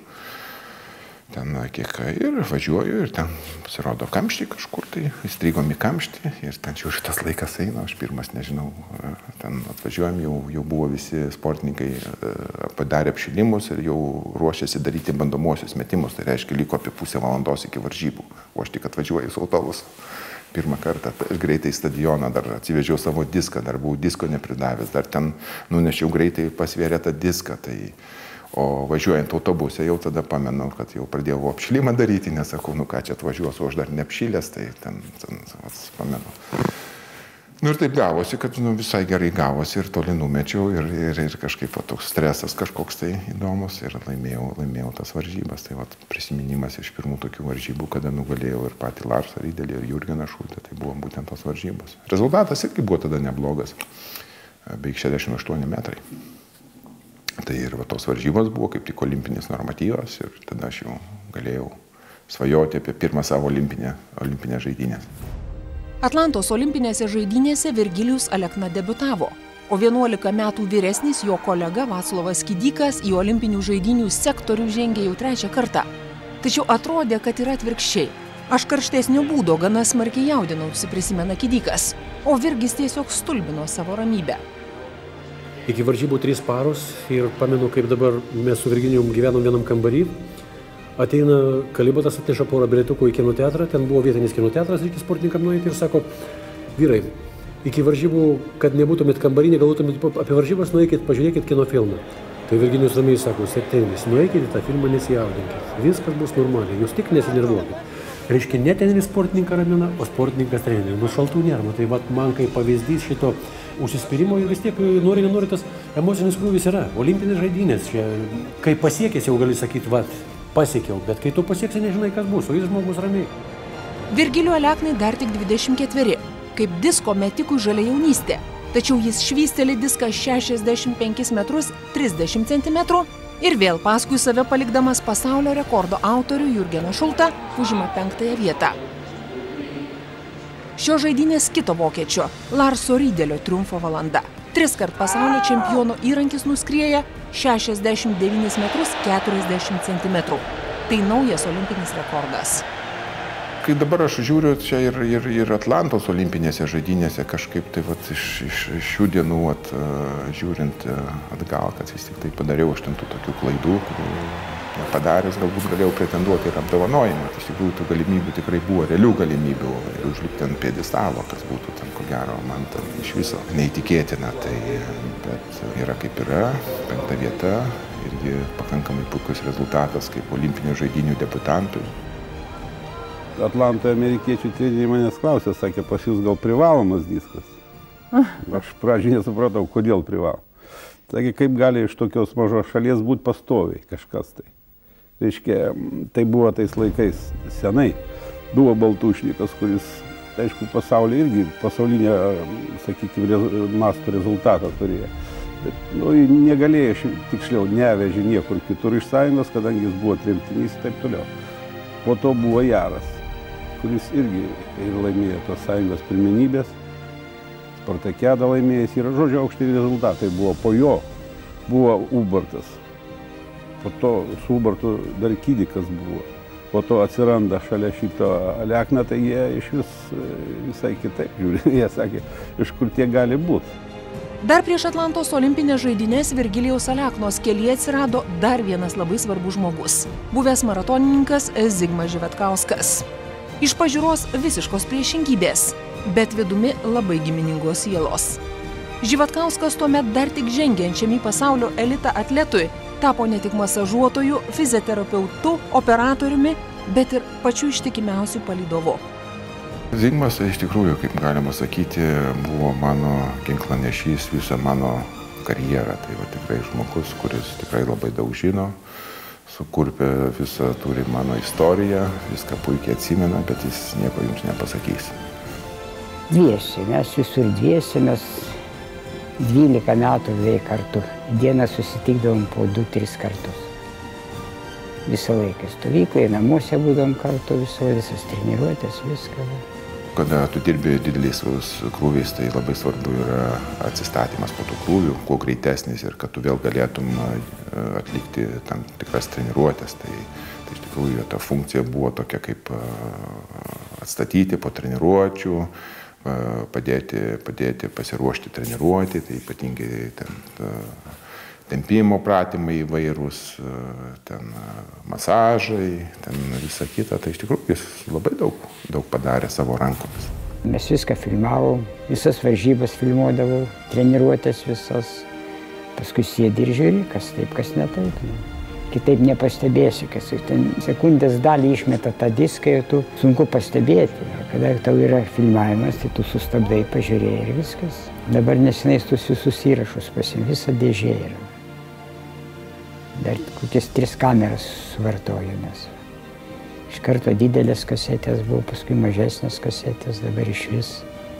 Ten kiek ir važiuoju ir ten pasirodo kamštį kažkur, tai įstrigom į kamštį ir ten žiūrėjau, tas laikas eina, aš pirmas nežinau, ten atvažiuojam, jau, jau buvo visi sportininkai padarę apšilimus ir jau ruošėsi daryti bandomuosius metimus, tai reiškia, liko apie pusę valandos iki varžybų, o aš tik atvažiuoju su autobusu. Pirmą kartą ir greitai į stadioną, dar atsivežiau savo diską, dar buvau disko nepridavęs, dar ten nunešiau greitai pasvėrė tą diską, tai o važiuojant autobuse jau tada pamenu, kad jau pradėjau apšilimą daryti, nes sakau, nu ką čia atvažiuosiu, aš dar neapšilęs, tai ten, ten pamenu. Nu ir taip gavosi, kad nu, visai gerai gavosi ir toli numečiau ir, ir, ir kažkaip va, toks stresas kažkoks tai įdomus ir laimėjau, laimėjau tas varžybas. Tai va, prisiminimas iš pirmų tokių varžybų, kada nugalėjau ir patį Larsą Rydelį ir Jurgeną Šultę, tai buvo būtent tos varžybos. Rezultatas irgi buvo tada neblogas, beveik šešiasdešimt aštuoni metrai. Tai ir va, tos varžybos buvo kaip tik olimpinis normatyvas ir tada aš jau galėjau svajoti apie pirmą savo olimpinę, olimpinę žaidynę. Atlantos olimpinėse žaidynėse Virgilijus Alekna debiutavo, o vienuolika metų vyresnis jo kolega Vaclovas Kidykas į olimpinių žaidynių sektorių žengė jau trečią kartą. Tačiau atrodė, kad yra atvirkščiai. Aš karštesnio būdo gana smarkiai jaudinausi, prisimena Kidykas, o Virgis tiesiog stulbino savo ramybę. Iki varžybų trys paros ir pamenu, kaip dabar mes su Virginijum gyvenom vienam kambarį. Ateina Kalibotas, atneša porą bilietukų į kino teatrą, ten buvo vietinis kino teatras, reikia sportininkam nueiti ir sako, vyrai, iki varžybų, kad nebūtumėt kambarį, negalvotumėt apie varžybas, nueikit, pažiūrėkit kino filmą. Tai Virginijus ramiai sako, septynis, nueikit į tą filmą, nesijaudinkit, viskas bus normaliai, jūs tik nesinervuokit. Reiškia, ne treneris sportininką ramina, o sportininkas trenerį, nuo šaltų nervų. Tai vat, man kaip pavyzdys šito užsispyrimo ir vis tiek nori, nenori tas emocinis krūvis yra. Olimpinės žaidynės, čia, kai pasiekęs jau gali sakyti, va, pasiekiau, bet kai tu pasieksi, nežinai, kas bus, o jis žmogus ramiai. Virgilijui Aleknai dar tik dvidešimt ketveri, kaip disko metikui žalia jaunystė, tačiau jis švysteli diską šešiasdešimt penkis metrus trisdešimt centimetrų ir vėl paskui save palikdamas pasaulio rekordo autorių Jurgeną Šultą užima penktąją vietą. Šio žaidynės kito vokiečio, Larso Rydelio triumfo valanda. Triskart pasaulio čempiono įrankis nuskrieja šešiasdešimt devynis metrus keturiasdešimt centimetrų. Tai naujas olimpinis rekordas. Kai dabar aš žiūriu čia ir, ir, ir Atlantos olimpinėse žaidynėse kažkaip tai vat, iš, iš, iš šių dienų vat, žiūrint atgal, kad vis tik tai padariau aš ten tų tokių klaidų, kurių padaręs galbūt galėjau pretenduoti ir apdovanojimą. Iš tikrųjų, tų galimybių tikrai buvo, realių galimybių ir užlipti ant pjedestalo, kas būtų ten, ko gero, man ten iš viso neįtikėtina. Tai, bet yra kaip yra, penkta vieta, irgi pakankamai puikus rezultatas kaip olimpinių žaidynių debutantui. Atlantoje amerikiečių treneriai manęs klausė, sakė, pas jūs gal privalomas diskas. Aš pradžiai nesupratau, kodėl privalo. Sakė, kaip gali iš tokios mažos šalies būti pastoviai kažkas tai. Reiškia, tai buvo tais laikais senai. Buvo Baltušnikas, kuris, aišku, pasaulyje irgi pasaulinio, sakykime, masto rezultatą turėjo. Bet, nu, negalėjo, tiksliau, nevežė niekur kitur iš sąjungos, kadangi jis buvo tremtinys ir taip toliau. Po to buvo Jaras, kuris irgi ir laimėjo tos sąjungos pirmenybės. Spartakiadą laimėjęs yra, žodžio, aukšti rezultatai buvo. Po jo buvo Ubartas. Po to su Ubartu dar Kydikas buvo. Po to atsiranda šalia šito Alekna, tai jie iš vis visai kitaip žiūri. Jie sakė, iš kur tie gali būti. Dar prieš Atlantos olimpinės žaidynės Virgilijaus Aleknos kelyje atsirado dar vienas labai svarbus žmogus. Buvęs maratonininkas Zigmas Živatkauskas. Iš pažiūros visiškos priešingybės, bet vidumi labai giminingos sielos. Živatkauskas tuomet dar tik žengiančiam į pasaulio elitą atletui tapo ne tik masažuotoju, fizioterapeutu, operatoriumi, bet ir pačiu ištikimiausiu palydovu. Zigmas, iš tikrųjų, kaip galima sakyti, buvo mano ginklanešys visą mano karjerą. Tai va tikrai žmogus, kuris tikrai labai daug žino, sukurpė visą, turi mano istoriją, viską puikiai atsimena, bet jis nieko jums nepasakys. Dviesi, mes visur dviesi, mes dvylika metų beveik kartu. Dieną susitikdavom po du tris kartus. Visą laiką stovykloje, namuose būdavom kartu, viso, visas treniruotės, viską. Kada tu dirbi dideliais krūviais, tai labai svarbu yra atsistatymas po tų krūvių, kuo greitesnis ir kad tu vėl galėtum atlikti tam tikras treniruotės. Tai, tai iš tikrųjų ta funkcija buvo tokia kaip atstatyti po treniruočių, padėti, padėti pasiruošti treniruoti, tai ypatingai ten tempimo pratimai įvairūs, ten masažai, ten visa kita, tai iš tikrųjų jis labai daug, daug padarė savo rankomis. Mes viską filmavom, visas varžybas filmuodavau, treniruotės visas, paskui sėdi ir žiūri, kas taip, kas ne taip. Kitaip nepastebėsi, kas ten sekundės dalį išmeta tą diską ir tu sunku pastebėti. Kada tau yra filmavimas, tai tu sustabdai, pažiūrėjai ir viskas. Dabar nesinais tuos visus įrašus pasim, visa dėžė yra. Dar kokias tris kameras suvartojomės. Iš karto didelės kasetės buvo, paskui mažesnės kasetės, dabar iš vis.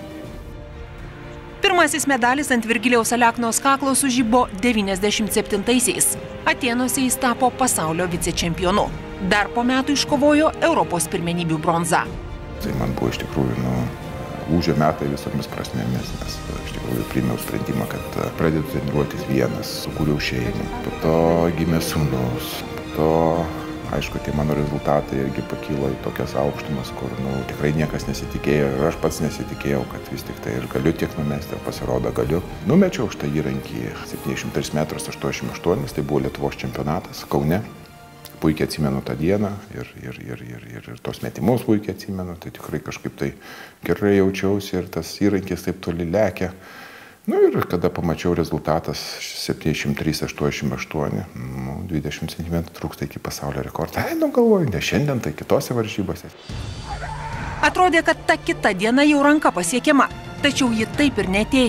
Pirmasis medalis ant Virgilijaus Aleknos kaklo sužibo devyniasdešimt septintaisiais. Atėnuose jis tapo pasaulio vicečempionu. Dar po metų iškovojo Europos pirmenybių bronzą. Tai man buvo iš tikrųjų, nu, lūžio metai visomis prasmėmis, nes iš tikrųjų priėmiau sprendimą, kad pradedu treniruotis vienas, sukūriau šeimą. Po to gimė sūnus, po to, aišku, tie mano rezultatai irgi pakilo į tokias aukštumas, kur, nu, tikrai niekas nesitikėjo ir aš pats nesitikėjau, kad vis tik tai ir galiu tiek numesti, o pasirodo galiu. Numečiau šitą įrankį septyniasdešimt tris metrus aštuoniasdešimt aštuoni, tai buvo Lietuvos čempionatas Kaune. Puikiai atsimenu tą dieną ir, ir, ir, ir, ir, ir tos metimus puikiai atsimenu, tai tikrai kažkaip tai gerai jaučiausi ir tas įrankis taip toli lekia. Nu ir kada pamačiau rezultatas septyniasdešimt trys aštuoniasdešimt aštuoni, nu, dvidešimt centimetrų trūksta iki pasaulio rekordo. Ai, nu galvoju, ne šiandien, tai kitose varžybose. Atrodė, kad ta kita diena jau ranka pasiekiama, tačiau ji taip ir neatėjo.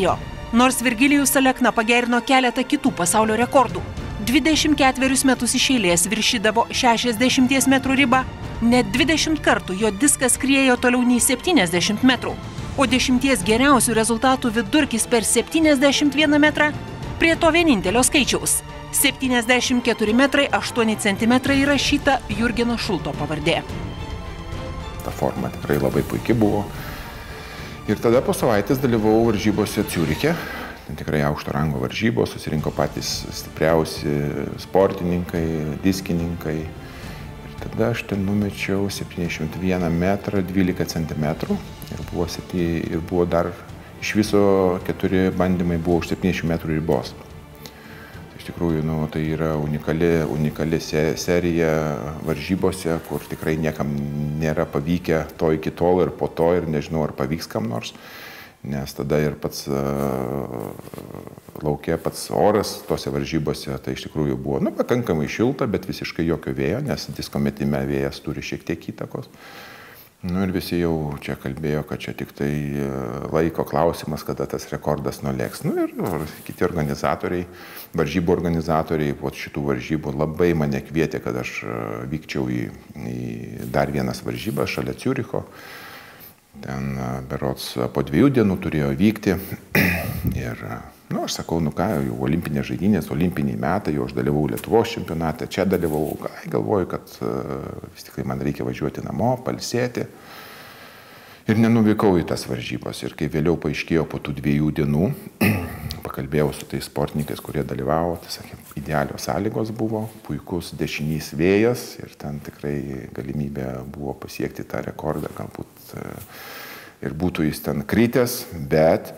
Nors Virgilijus Alekna pagerino keletą kitų pasaulio rekordų. dvidešimt ketverius metus iš eilės viršydavo šešiasdešimties metrų ribą, net dvidešimt kartų jo diskas skriejo toliau nei septyniasdešimt metrų, o dešimties geriausių rezultatų vidurkis per septyniasdešimt vieną metrą prie to vienintelio skaičiaus. septyniasdešimt keturi metrai aštuoni centimetrai įrašyta Jurgeno Šulto pavardė. Ta forma tikrai labai puikiai buvo. Ir tada po savaitės dalyvavau varžybose Ciuriche. Ten tikrai aukšto rango varžybos, susirinko patys stipriausi sportininkai, diskininkai. Ir tada aš ten numečiau septyniasdešimt vieną metrą dvylika centimetrų. Ir buvo, septy... ir buvo dar iš viso keturi bandymai buvo už septyniasdešimt metrų ribos. Iš tikrųjų, nu, tai yra unikali, unikali serija varžybose, kur tikrai niekam nėra pavykę to iki tol ir po to ir nežinau, ar pavyks kam nors. Nes tada ir pats uh, laukia, pats oras tose varžybose, tai iš tikrųjų buvo nu, pakankamai šilta, bet visiškai jokio vėjo, nes disko metime vėjas turi šiek tiek įtakos. Nu ir visi jau čia kalbėjo, kad čia tik tai laiko klausimas, kada tas rekordas nulėks. Nu ir kiti organizatoriai, varžybų organizatoriai po šitų varžybų labai mane kvietė, kad aš vykčiau į, į dar vienas varžybas šalia Ciuricho. Ten berods po dviejų dienų turėjo vykti. Ir, nu, aš sakau, nu ką, jau olimpinės žaidynės, olimpiniai metai, jau aš dalyvau Lietuvos čempionate, čia dalyvau, ką, galvoju, kad vis tik man reikia važiuoti namo, pailsėti. Ir nenuvykau į tas varžybas. Ir kai vėliau paaiškėjo po tų dviejų dienų, pakalbėjau su tais sportininkais, kurie dalyvavo, tai sakė, idealios sąlygos buvo, puikus dešinys vėjas ir ten tikrai galimybė buvo pasiekti tą rekordą, galbūt ir būtų jis ten kritęs, bet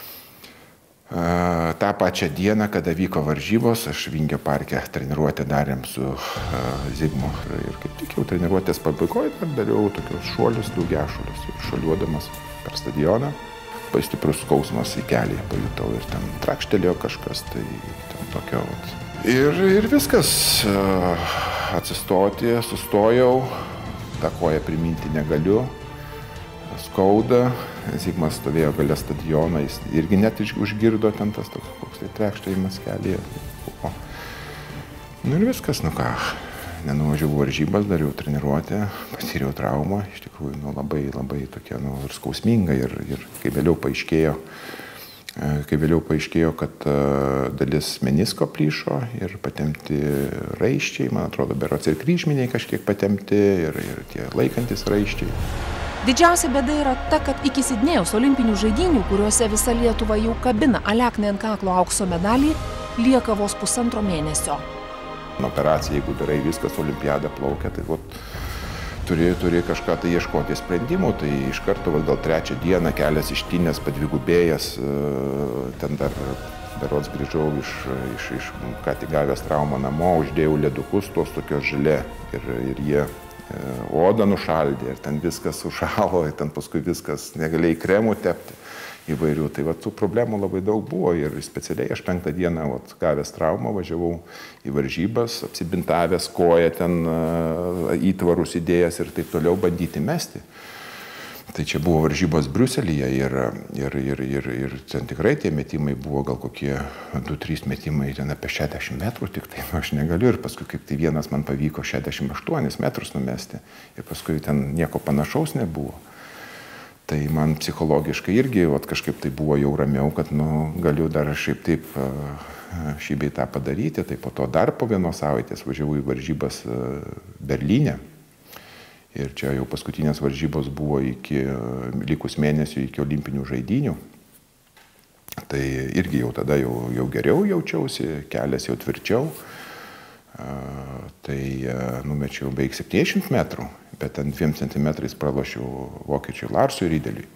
uh, tą pačią dieną, kada vyko varžybos, aš Vingio parke treniruotę darėm su uh, Zigmu ir kaip tik jau treniruotės pabaigoje dariau tokius šuolius, daugiašuolius ir šuoliuodamas per stadioną. Stiprus skausmas į kelį pajutau ir ten trakštelėjo kažkas, tai ten tokio. Ir, ir viskas, atsistoti, sustojau, tą koją priminti negaliu, skauda, Zigmas stovėjo gale stadioną, jis irgi net užgirdo ten tas toks, koks tai trakštėjimas kelyje. Nu ir viskas, nu ką. Nenuvažiavau varžybas, dariau treniruotę, patyriau traumą, iš tikrųjų nu, labai, labai tokia nu, ir skausminga ir, ir kai vėliau paaiškėjo, kai vėliau paaiškėjo, kad uh, dalis menisko plyšo ir patempti raiščiai, man atrodo, berods ir kryžminiai kažkiek patempti ir, ir tie laikantis raiščiai. Didžiausia bėda yra ta, kad iki Sidnėjaus olimpinių žaidynių, kuriuose visa Lietuva jau kabina Aleknai ant kaklo aukso medalį, lieka vos pusantro mėnesio. Operacija, jeigu darai viskas, olimpiadą plaukia, tai vat, turi, turi kažką tai ieškoti sprendimų, tai iš karto vat, gal trečią dieną kelias ištinės, padvigubėjęs, ten dar berods grįžau iš, iš, iš ką tik gavęs traumą namo, uždėjau ledukus, tos tokios žalė ir, ir jie odą nušaldė ir ten viskas užšalo, ir ten paskui viskas negalėjai kremų tepti įvairių. Tai va, tų problemų labai daug buvo ir specialiai aš penktą dieną vat, gavęs traumą važiavau į varžybas, apsibintavęs koją ten įtvarus įdėjęs ir taip toliau bandyti mesti. Tai čia buvo varžybos Briuselyje ir, ir, ir, ir, ir ten tikrai tie metimai buvo gal kokie du trys metimai, ten apie šešiasdešimt metrų tik tai, nu, aš negaliu ir paskui kaip tai vienas man pavyko šešiasdešimt aštuonis metrus numesti ir paskui ten nieko panašaus nebuvo. Tai man psichologiškai irgi vat, kažkaip tai buvo jau ramiau, kad nu, galiu dar šiaip taip šį bei tą padaryti. Tai po to dar po vienos savaitės važiavau į varžybas Berlyne. Ir čia jau paskutinės varžybos buvo iki, likus mėnesių iki olimpinių žaidynių. Tai irgi jau tada jau, jau geriau jaučiausi, kelias jau tvirčiau. Uh, tai uh, numečiau beveik septyniasdešimt metrų, bet ant dviem centimetrais pralošiau vokiečiui Larsui Rydeliui.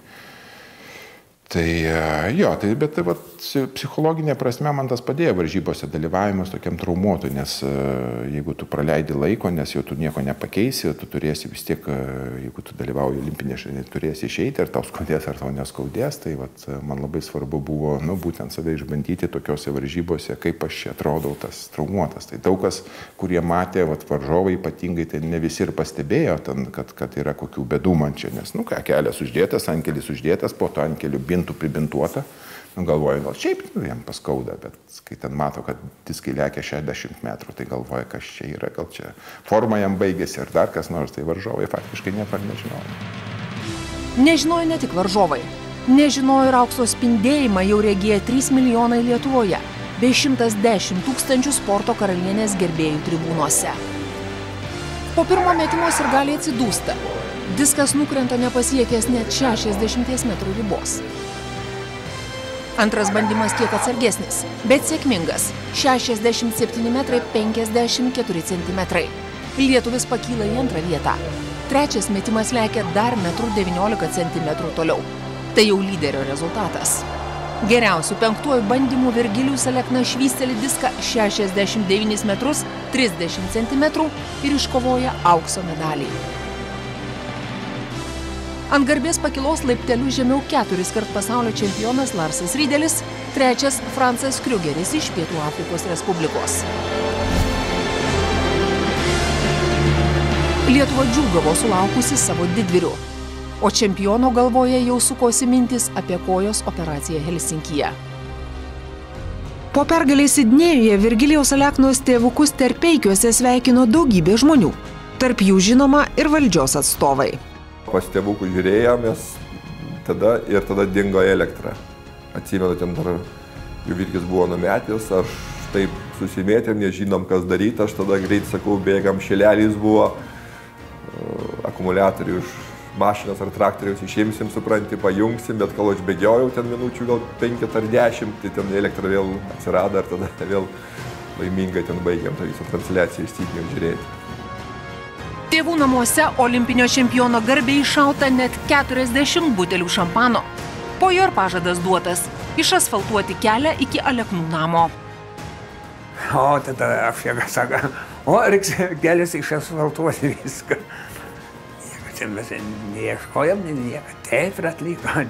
Tai uh, jo, tai, bet tai, vat, psichologinė prasme man tas padėjo varžybose dalyvavimas tokiam traumuotui, nes uh, jeigu tu praleidi laiko, nes jau tu nieko nepakeisi, tu turėsi vis tiek, uh, jeigu tu dalyvauji olimpinėje, turėsi išeiti, ar tau skaudės, ar tau neskaudės, tai vat, man labai svarbu buvo, nu, būtent save išbandyti tokiose varžybose, kaip aš čia atrodau tas traumuotas. Tai daug kas, kurie matė, vat, varžovai ypatingai, tai ne visi ir pastebėjo, ten, kad, kad yra kokių bėdų man čia, nes, nu ką, kelias uždėtas, ankelis uždėtas, po to ankelių bintų pribintuota, Nu, galvoju, gal šiaip nu, jam paskauda, bet kai ten mato, kad diskai lekia šešiasdešimt metrų, tai galvoja, kas čia yra, gal čia forma jam baigėsi ar dar kas nors, tai varžovai faktiškai nieko nežinojo. Nežinojo ne tik varžovai. Nežinojo ir aukso spindėjimą jau regėjo trys milijonai Lietuvoje, bei šimtas dešimt tūkstančių sporto karalienės gerbėjų tribūnuose. Po pirmo metimo sirgaliai atsidūsta. Diskas nukrenta nepasiekęs net šešiasdešimties metrų ribos. Antras bandymas kiek atsargesnis, bet sėkmingas – šešiasdešimt septyni metrai penkiasdešimt keturi centimetrai. Lietuvis pakyla į antrą vietą. Trečias metimas lekia dar metrų devyniolika centimetrų toliau. Tai jau lyderio rezultatas. Geriausių penktuoju bandymu Virgilijus Alekna švysteli diską šešiasdešimt devynis metrus trisdešimt centimetrų ir iškovoja aukso medalį. Ant garbės pakilos laipteliu žemiau keturis kart pasaulio čempionas Larsas Rydelis, trečias Francas Kriugeris iš Pietų Afrikos Respublikos. Lietuva džiūgavo sulaukusi savo didvyrių, o čempiono galvoje jau sukosi mintis apie kojos operaciją Helsinkyje. Po pergalės Sidnėjuje Virgilijaus Aleknos tėvukus Terpeikiuose sveikino daugybė žmonių, tarp jų žinoma ir valdžios atstovai. Pas tėvukų žiūrėjomės tada ir tada dingo elektra. Atsimenu, ten dar jų virkis buvo numetęs, aš taip susimėtėm, nežinom, kas daryti, aš tada greit sakau, bėgam, šilelys buvo, akumuliatorių iš mašinos ar traktoriaus išimsim, supranti, pajungsim, bet kol aš bėgiojau ten minučių, gal penkit ar dešimt, tai ten elektra vėl atsirado ir tada vėl laimingai ten baigiam tą visą transliaciją įsitikinę žiūrėti. Tėvų namuose olimpinio čempiono garbei iššauta net keturiasdešimt butelių šampano. Po jo ir pažadas duotas – išasfaltuoti kelią iki Aleknų namo. O tada aš jėga sako, o reiks kelias išasfaltuoti viską. Nieko čia mes neieškojom, nieko taip ir atliko,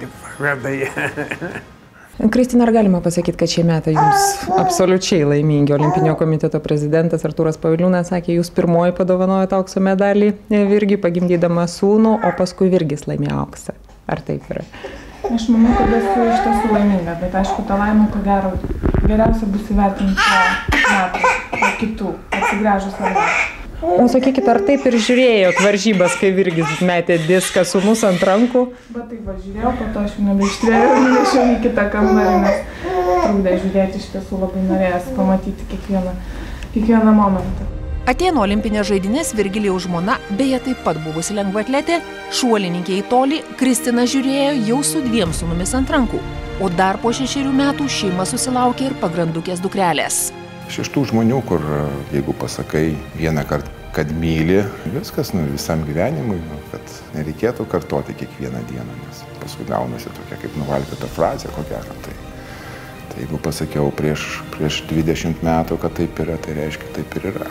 pažadai. Kristina, ar galima pasakyti, kad šie metai jums absoliučiai laimingi? Olimpinio komiteto prezidentas Artūras Paviliūnas sakė, jūs pirmoji padovanojot aukso medalį Virgiui, pagimdydama sūnų, o paskui Virgis laimėjo auksą. Ar taip yra? Aš manau, kad esu iš tiesų laiminga, bet aišku, tą laimę, ko gero, geriausia bus įvertinti po metų, po kitų, atsigręžus atgal. O sakykit, ar taip ir žiūrėjot varžybas, kai Virgis metė diską sūnus ant rankų? Bet taip va žiūrėjau, po to aš jau nebeištvėriau ir nunešiau į kitą kambarį, nes trukdė žiūrėti, iš tiesų labai norėjęs pamatyti kiekvieną, kiekvieną momentą. Atėnų olimpinės žaidynės Virgilijaus žmona, beje taip pat buvusi lengvaatletė, šuolininkė į tolį, Kristina žiūrėjo jau su dviem sūnumis ant rankų, o dar po šešerių metų šeima susilaukė ir pagrandukės dukrelės. Aš iš tų žmonių, kur jeigu pasakai vieną kartą, kad myli, viskas nu, visam gyvenimui, nu, kad nereikėtų kartoti kiekvieną dieną, nes paskui gaunasi tokia kaip nuvalkiota frazė, ko gero. Tai, tai jeigu pasakiau prieš, prieš dvidešimt metų, kad taip yra, tai reiškia, taip ir yra.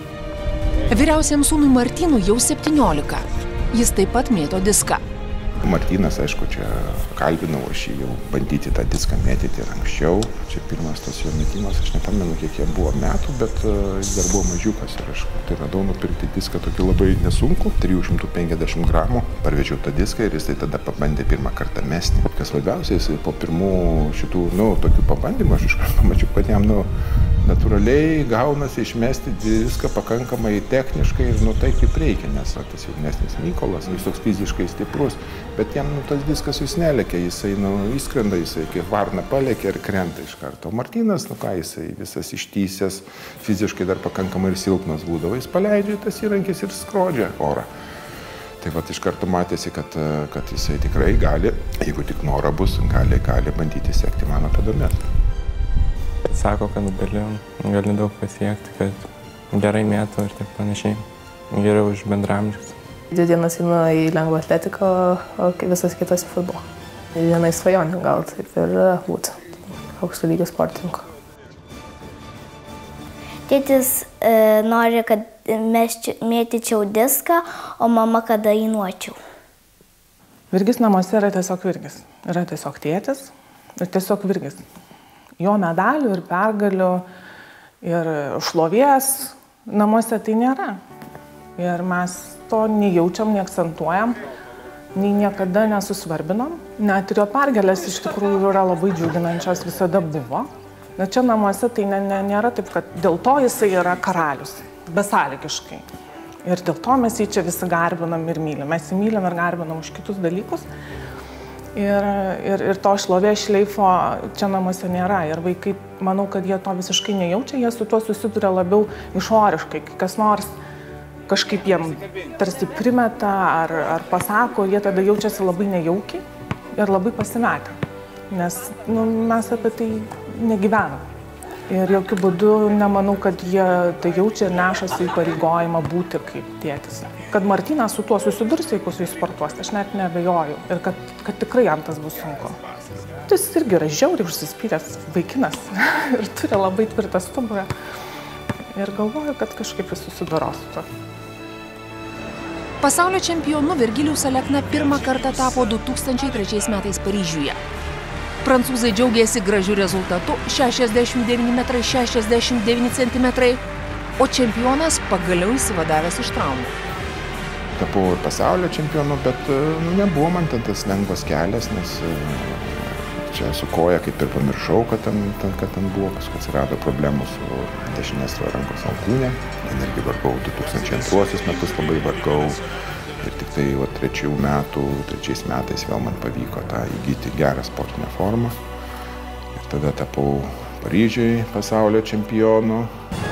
Vyriausiam sūnui Martynui jau septyniolika. Jis taip pat mėto diską. Martynas, aišku, čia kalbinau aš jį jau bandyti tą diską mėtyti ir anksčiau. Čia pirmas tas jo metimas, aš nepamenu, kiek jam buvo metų, bet jis dar buvo mažiukas ir aš tai radau nupirkti diską tokį labai nesunku, trijų šimtų penkiasdešimt gramų. Parvežiau tą diską ir jis tai tada pabandė pirmą kartą mesti. Kas svarbiausia, jis po pirmų šitų, nu, tokių pabandymų, aš iš karto mačiau, kad jam, nu, natūraliai gaunasi išmesti diską pakankamai techniškai ir nu tai kaip reikia, nes va, tas jaunesnis Mykolas, jis toks fiziškai stiprus, bet jam nu, tas diskas vis nelekia, jisai nu, įskrenda, jisai kaip varna palekia ir krenta iš karto. O Martynas, nu ką, jisai visas ištysęs, fiziškai dar pakankamai ir silpnas būdavo, jis paleidžia tas įrankis ir skrodžia orą. Tai va, iš karto matėsi, kad, kad jisai tikrai gali, jeigu tik noro bus, gali, gali bandyti sekti mano pėdomis. Sako, kad gali, gali daug pasiekti, kad gerai mėtų ir taip panašiai, geriau už bendramžius. Dvi dienas einu į lengvą atletiką, o visas kitas į futbolą. Viena į svajonę gal taip ir būti aukšto lygio sportininku. Tėtis e, nori, kad mėtyčiau diską, o mama, kad dainuočiau. Virgis namuose yra tiesiog Virgis. Yra tiesiog tėtis ir tiesiog Virgis. Jo medalių ir pergalių ir šlovės namuose tai nėra. Ir mes to nejaučiam, neakcentuojam. nei niekada nesusvarbinom. Net ir jo pergalės iš tikrųjų yra labai džiuginančios, visada buvo. Na čia namuose tai ne, ne, nėra taip, kad dėl to jisai yra karalius, besąlygiškai. Ir dėl to mes jį čia visi garbinam ir mylim. Mes jį mylim ir garbinam už kitus dalykus. Ir, ir, ir to šlovės šleifo čia namuose nėra. Ir vaikai, manau, kad jie to visiškai nejaučia, jie su tuo susiduria labiau išoriškai. Kas nors kažkaip jiem tarsi primeta ar, ar pasako, jie tada jaučiasi labai nejaukiai ir labai pasimetę. Nes nu, mes apie tai negyvenam. Ir jokių būdų nemanau, kad jie tai jaučia ir nešasi įpareigojimą būti kaip tėtis. Kad Martynas su tuo susidurs, jeigu su jais sportuos, aš net neabejoju. Ir kad, kad tikrai jam tas bus sunku. Jis irgi yra žiauriai užsispyręs vaikinas ir turi labai tvirtą stuburą. Ir galvoju, kad kažkaip jis susidoros su tuo. Pasaulio čempionu Virgilijus Alekna pirmą kartą tapo du tūkstančiai trečiais metais Paryžiuje. Prancūzai džiaugėsi gražiu rezultatu šešiasdešimt devyni metrai šešiasdešimt devyni centimetrai, o čempionas pagaliau įsivadavęs iš traumų. Tapau ir pasaulio čempionu, bet nu, nebuvo man tas lengvas kelias, nes čia su koja kaip ir pamiršau, kad ten, ten, kad ten buvo, paskui atsirado problemų su dešinės rankos alkūne. Ten irgi vargau du tūkstančiai antruosius metus, labai vargau. Ir tik tai va, trečių metų, trečiais metais vėl man pavyko tą įgyti gerą sportinę formą. Ir tada tapau Paryžiui pasaulio čempionu.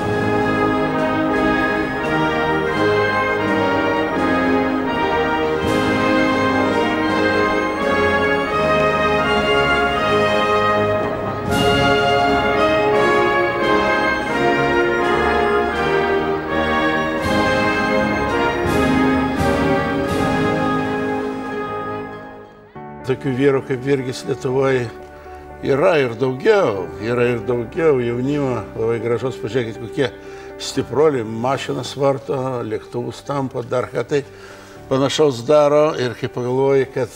Tokių vyrų kaip Virgis Lietuvoje yra ir daugiau, yra ir daugiau jaunimo, labai gražus, pažiūrėkit, kokie stiproliai, mašinas varto, lėktuvus tampo, dar ką tai panašaus daro ir kai pagalvoji, kad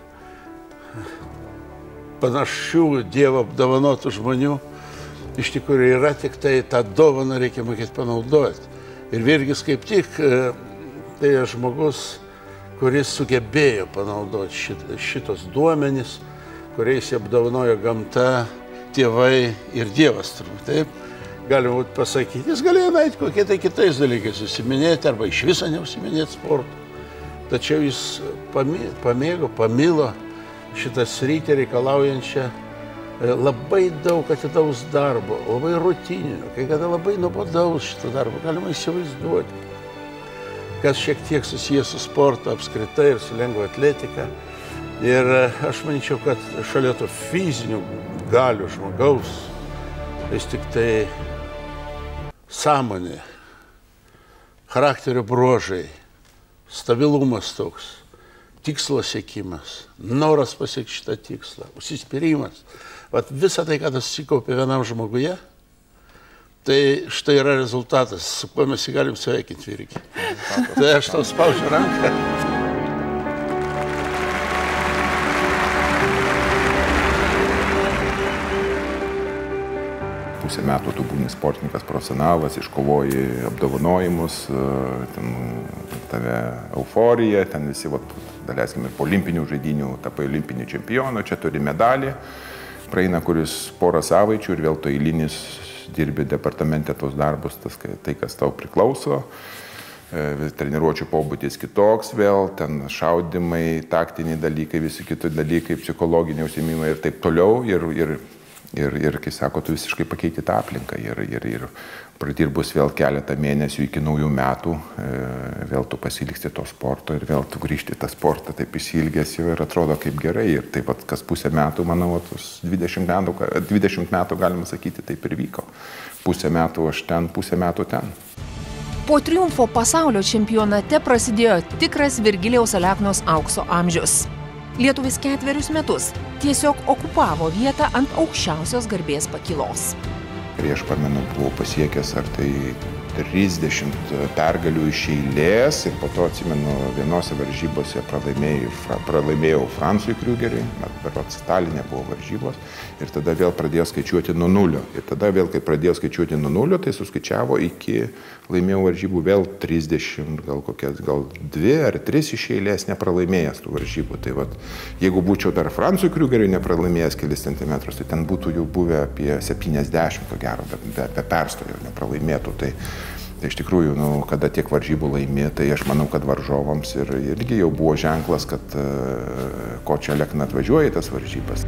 panašių Dievo apdovanotų žmonių iš tikrųjų yra, tik tai tą dovaną reikia mokėti panaudoti. Ir Virgis kaip tik tai žmogus, kuris sugebėjo panaudoti šit, šitos duomenys, kuriais apdovanojo gamta, tėvai ir Dievas, turbūt taip, galima būtų pasakyti. Jis galėjo nueiti kokie tai kitais dalykais užsiminėti arba iš viso neužsiminėti sportu. Tačiau jis pamėgo, pamilo šitą sritį reikalaujančią labai daug atidaus darbo, labai rutinio, kai kada labai nuobodaus šitą darbą, galima įsivaizduoti. Kas šiek tiek susijęs su sportu apskritai ir su lengva atletika. Ir aš manyčiau, kad šalia to fizinių galių žmogaus, vis tik tai sąmonė, charakterio bruožai, stabilumas toks, tikslo siekimas, noras pasiekti šitą tikslą, užsispyrimas. Vat visą tai, ką tas susikaupė vienam žmoguje, tai štai yra rezultatas, su kuo mes jį galim sveikinti, Virgi. Tai aš tau spaudžiu ranką. Pusę metų tu būni sportininkas profesionalas, iškovoji apdovanojimus, ten tave euforija, ten visi, vat, daleiskim, ir po olimpinių žaidynių tapai olimpiniu čempionu, čia turi medalį, praeina kuris porą savaičių ir vėl to eilinis dirbi departamente tos darbus, tas, tai, kas tau priklauso. Treniruočių pobūdis kitoks vėl, ten šaudimai, taktiniai dalykai, visi kiti dalykai, psichologiniai užsiėmimai ir taip toliau. Ir, ir, ir, ir kai sako, tu visiškai pakeiti tą aplinką. Ir, ir, ir pradirbus vėl keletą mėnesių iki naujų metų, vėl tu pasilgsti to sporto ir vėl tu grįžti tą sportą, taip įsilgėsi ir atrodo kaip gerai. Ir taip pat kas pusę metų, manau, dvidešimt metų, dvidešimt metų galima sakyti, taip ir vyko. Pusę metų aš ten, pusę metų ten. Po triumfo pasaulio čempionate prasidėjo tikras Virgilijaus Aleknos aukso amžius. Lietuvis ketverius metus tiesiog okupavo vietą ant aukščiausios garbės pakylos. Prieš pamenu buvau pasiekęs ar tai trisdešimt pergalių iš eilės ir po to atsimenu vienose varžybose pralaimėjau, pralaimėjau Francui Kriugeriui, berods Taline buvo varžybos ir tada vėl pradėjo skaičiuoti nuo nulio. Ir tada vėl, kai pradėjo skaičiuoti nuo nulio, tai suskaičiavo iki laimėjau varžybų vėl trisdešimt, gal kokias, gal dvi ar tris iš eilės nepralaimėjęs tų varžybų. Tai vat, jeigu būčiau dar Francui Kriugeriui nepralaimėjęs kelis centimetrus, tai ten būtų jau buvę apie septyniasdešimt, ko gero, be, be, be perstojo nepralaimėtų. Tai, tai iš tikrųjų, nu, kada tiek varžybų laimė, tai aš manau, kad varžovams ir, irgi jau buvo ženklas, kad uh, ko čia Alekna atvažiuoja į tas varžybas.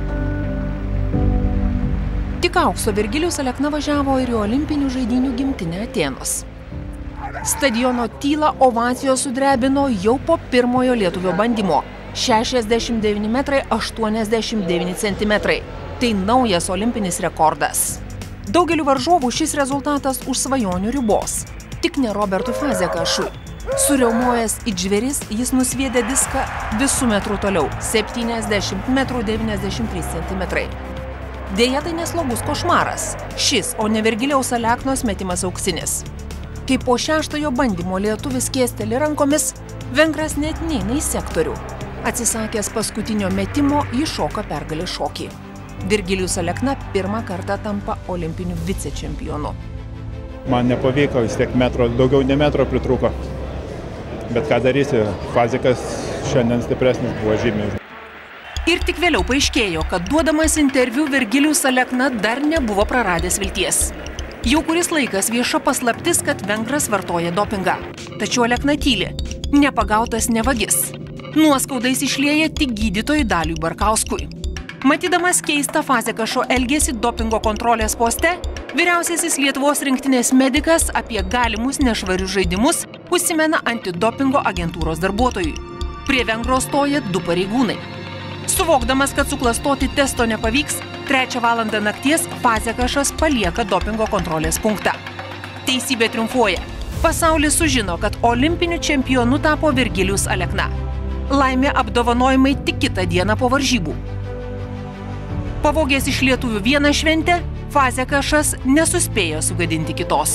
Tik aukso Virgilijus Alekna važiavo ir į olimpinių žaidynių gimtinę Atėnus. Stadiono tylą ovacijos sudrebino jau po pirmojo lietuvio bandymo. šešiasdešimt devyni metrai aštuoniasdešimt devyni centimetrai. Tai naujas olimpinis rekordas. Daugeliu varžovų šis rezultatas už svajonių ribos. Tik ne Robertui Fazekašui. Suriaumojęs it žvėris, jis nusviedė diską visų metrų toliau – septyniasdešimt metrų devyniasdešimt trys centimetrai. Deja, tai neslogus košmaras. Šis, o ne Virgilijaus Aleknos metimas auksinis. Kai po šeštojo bandymo lietuvis kėsteli rankomis, vengras net neina į sektorių. Atsisakęs paskutinio metimo, jis šoka pergalės šokį. Virgilijus Alekna pirmą kartą tampa olimpiniu vicečempionu. Man nepavyko, vis tiek metro, daugiau ne metro pritruko. Bet ką darysi, Fazekas šiandien stipresnis buvo žymiai. Ir tik vėliau paaiškėjo, kad duodamas interviu Virgilijus Alekna dar nebuvo praradęs vilties. Jau kuris laikas vieša paslaptis, kad vengras vartoja dopingą. Tačiau Alekna tyli, nepagautas ne vagis. Nuoskaudais išlieja tik gydytojui Daliui Barkauskui. Matydamas keistą Fazekašo elgesį dopingo kontrolės poste, vyriausiasis Lietuvos rinktinės medikas apie galimus nešvarius žaidimus užsimena antidopingo agentūros darbuotojui. Prie vengro stoja du pareigūnai. Suvokdamas, kad suklastoti testo nepavyks, trečią valandą nakties Fazekašas palieka dopingo kontrolės punktą. Teisybė triumfuoja. Pasaulis sužino, kad olimpiniu čempionu tapo Virgilijus Alekna. Laimė apdovanojimai tik kitą dieną po varžybų. Pavogęs iš lietuvių vieną šventę, Fazekašas nesuspėjo sugadinti kitos.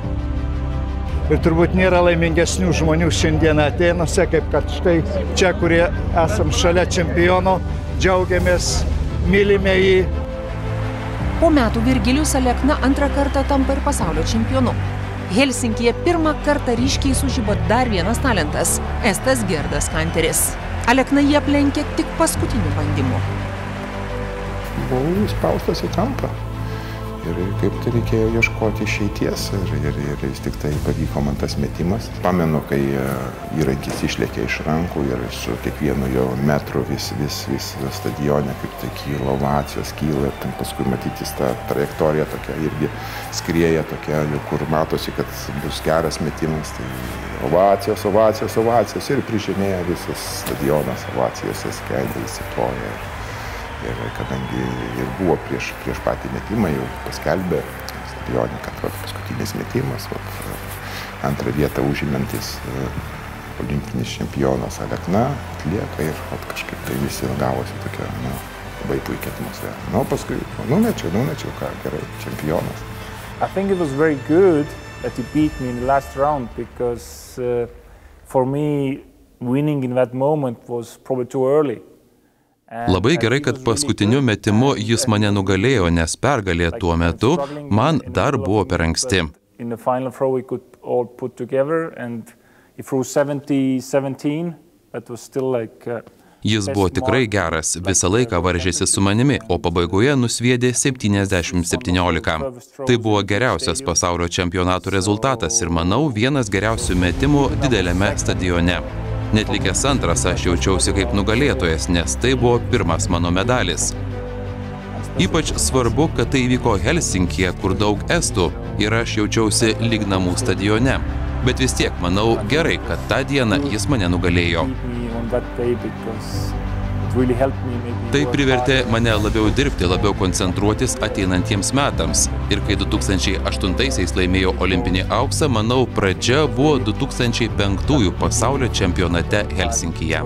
Ir turbūt nėra laimingesnių žmonių šiandieną Atėnuose, kaip kad štai čia, kurie esam šalia čempiono, džiaugiamės, mylime jį. Po metų Virgilijus Alekna antrą kartą tampa ir pasaulio čempionu. Helsinkyje pirmą kartą ryškiai sužibo dar vienas talentas – estas Gerdas Kanteris. Alekna jį aplenkė tik paskutiniu bandymu. Buvau įspaustas į kampą ir kaip tai reikėjo ieškoti išeities ir, ir, ir vis tik tai pavyko man tas metimas. Pamenu, kai įrankis išlėkė iš rankų ir su kiekvienu jo metru vis, vis, vis stadione kaip tai kyla, ovacijos kyla ir ten paskui matytis tą trajektoriją tokia irgi skrieja tokia, kur matosi, kad bus geras metimas. Tai ovacijos, ovacijos, ovacijos ir prižymėjo visas stadionas ovacijose skeidė, įsiploja. Ir kadangi ir buvo prieš, prieš patį metimą, jau paskelbė stadione, kad vat, paskutinis metimas, vat, antrą vietą užimantis olimpinis čempionas Alekna atlieka ir vat, kažkaip tai visi gavosi tokia, nu, labai puikia atmosfera. Nu, paskui numečiau, numečiau, ką gerai, čempionas. I think it was very good that he beat me in the last round because uh, for me winning in that moment was probably too early. Labai gerai, kad paskutiniu metimu jis mane nugalėjo, nes pergalė tuo metu man dar buvo per anksti. Jis buvo tikrai geras, visą laiką varžėsi su manimi, o pabaigoje nusviedė septyniasdešimt septyniolika. Tai buvo geriausias pasaulio čempionato rezultatas ir, manau, vienas geriausių metimų dideliame stadione. Net likęs antras aš jaučiausi kaip nugalėtojas, nes tai buvo pirmas mano medalis. Ypač svarbu, kad tai vyko Helsinkyje, kur daug estų, ir aš jaučiausi lyg namų stadione. Bet vis tiek, manau, gerai, kad tą dieną jis mane nugalėjo. Tai privertė mane labiau dirbti, labiau koncentruotis ateinantiems metams. Ir kai du tūkstančiai aštuntaisiais laimėjo olimpinį auksą, manau, pradžia buvo du tūkstančiai penktųjų pasaulio čempionate Helsinkyje.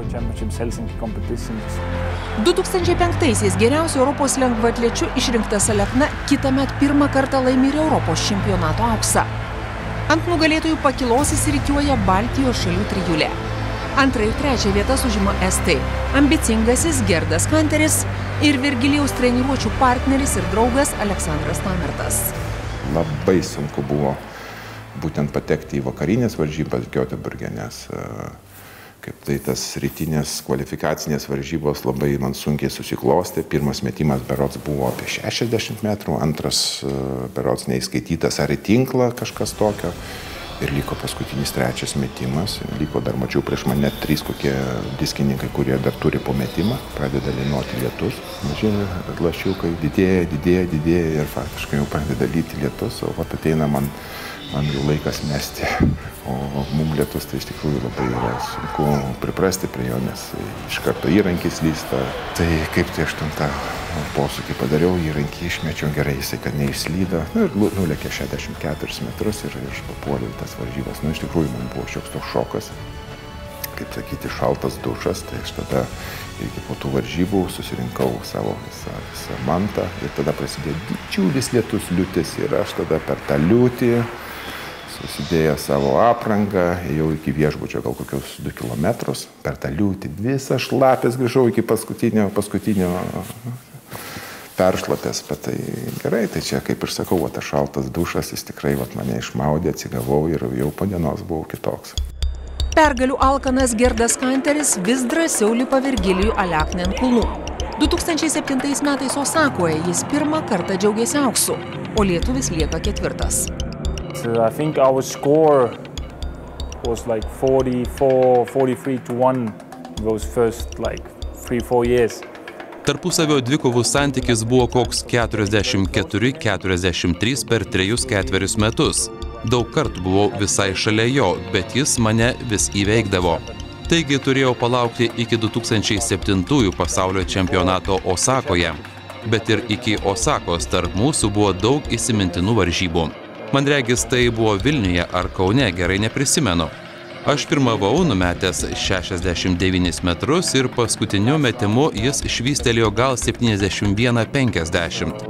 du tūkstančiai penktaisiais geriausiu Europos lengvaatlečiu išrinktas Alekna kitąmet pirmą kartą laimė ir Europos čempionato auksą. Ant nugalėtojų pakilos įsirikiuoja Baltijos šalių trijulė. Antrą ir trečią vietas užima estai ambicingasis Gerdas Kanteris ir Virgilijaus treniruočių partneris ir draugas Aleksandras Tamertas. Labai sunku buvo būtent patekti į vakarinės varžybas Göteborge, nes kaip tai tas rytinės kvalifikacinės varžybos labai man sunkiai susiklostė. Pirmas metimas berods buvo apie šešiasdešimt metrų, antras berods neįskaitytas ar į tinklą kažkas tokio. Ir liko paskutinis trečias metimas. Liko dar mačiau prieš mane trys kokie diskininkai, kurie dar turi po metimą. Pradeda lynuoti lietus. Maži lašiukai didėja, didėja, didėja ir faktiškai jau pradeda lyti lietus. O vat ateina man, man jau laikas mesti. O mum lietus tai iš tikrųjų labai yra sunku priprasti prie jo, nes iš karto įrankis lysta. Tai kaip tai aš ten tą posūkį padariau, įrankį išmečiau gerai, jisai kad neišslydo. Nu, ir nulėkė šešiasdešimt keturis metrus ir aš papuoliau į tas varžybas. Nu, iš tikrųjų man buvo šioks toks šokas, kaip sakyti, šaltas dušas. Tai aš tada irgi po tų varžybų susirinkau savo visą, visą mantą ir tada prasidėjo didžiulis lietus, liūtis ir aš tada per tą liūtį susidėjo savo aprangą, ėjau iki viešbučio gal kokius du kilometrus, per tą liūtį visą šlapės grįžau iki paskutinio, paskutinio peršlapės, bet tai gerai, tai čia kaip ir sakau, va, tas šaltas dušas, jis tikrai va, mane išmaudė, atsigavau ir jau po dienos buvau kitoks. Pergalių alkanas Gerdas Kanteris vis drąsiau lipa Virgilijų Alekną ant kulnų. du tūkstančiai septintais metais Osakoje jis pirmą kartą džiaugėsi auksu, o lietuvis lieka ketvirtas. I think our score was like forty-four, forty-three to one those first like three, four years. Tarpusavio dvikovų santykis buvo koks keturiasdešimt keturi keturiasdešimt trys per trejus ketverius metus. Daug kartų buvau visai šalia jo, bet jis mane vis įveikdavo. Taigi turėjau palaukti iki du tūkstančiai septintųjų pasaulio čempionato Osakoje. Bet ir iki Osakos tarp mūsų buvo daug įsimintinų varžybų. Man regis, tai buvo Vilniuje ar Kaune, gerai neprisimenu. Aš pirmavau numetęs šešiasdešimt devynis metrus ir paskutiniu metimu jis švystelėjo gal septyniasdešimt vieną penkiasdešimt.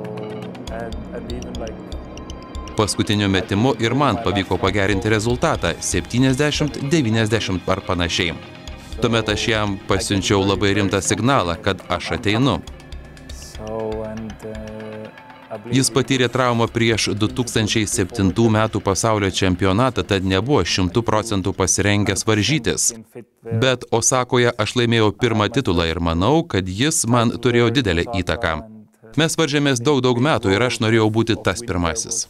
Paskutiniu metimu ir man pavyko pagerinti rezultatą septyniasdešimt devyniasdešimt ar panašiai. Tuomet aš jam pasiunčiau labai rimtą signalą, kad aš ateinu. Jis patyrė traumą prieš du tūkstančiai septintų metų pasaulio čempionatą, tad nebuvo šimtų procentų pasirengęs varžytis. Bet Osakoje aš laimėjau pirmą titulą ir manau, kad jis man turėjo didelę įtaką. Mes varžėmės daug, daug metų ir aš norėjau būti tas pirmasis.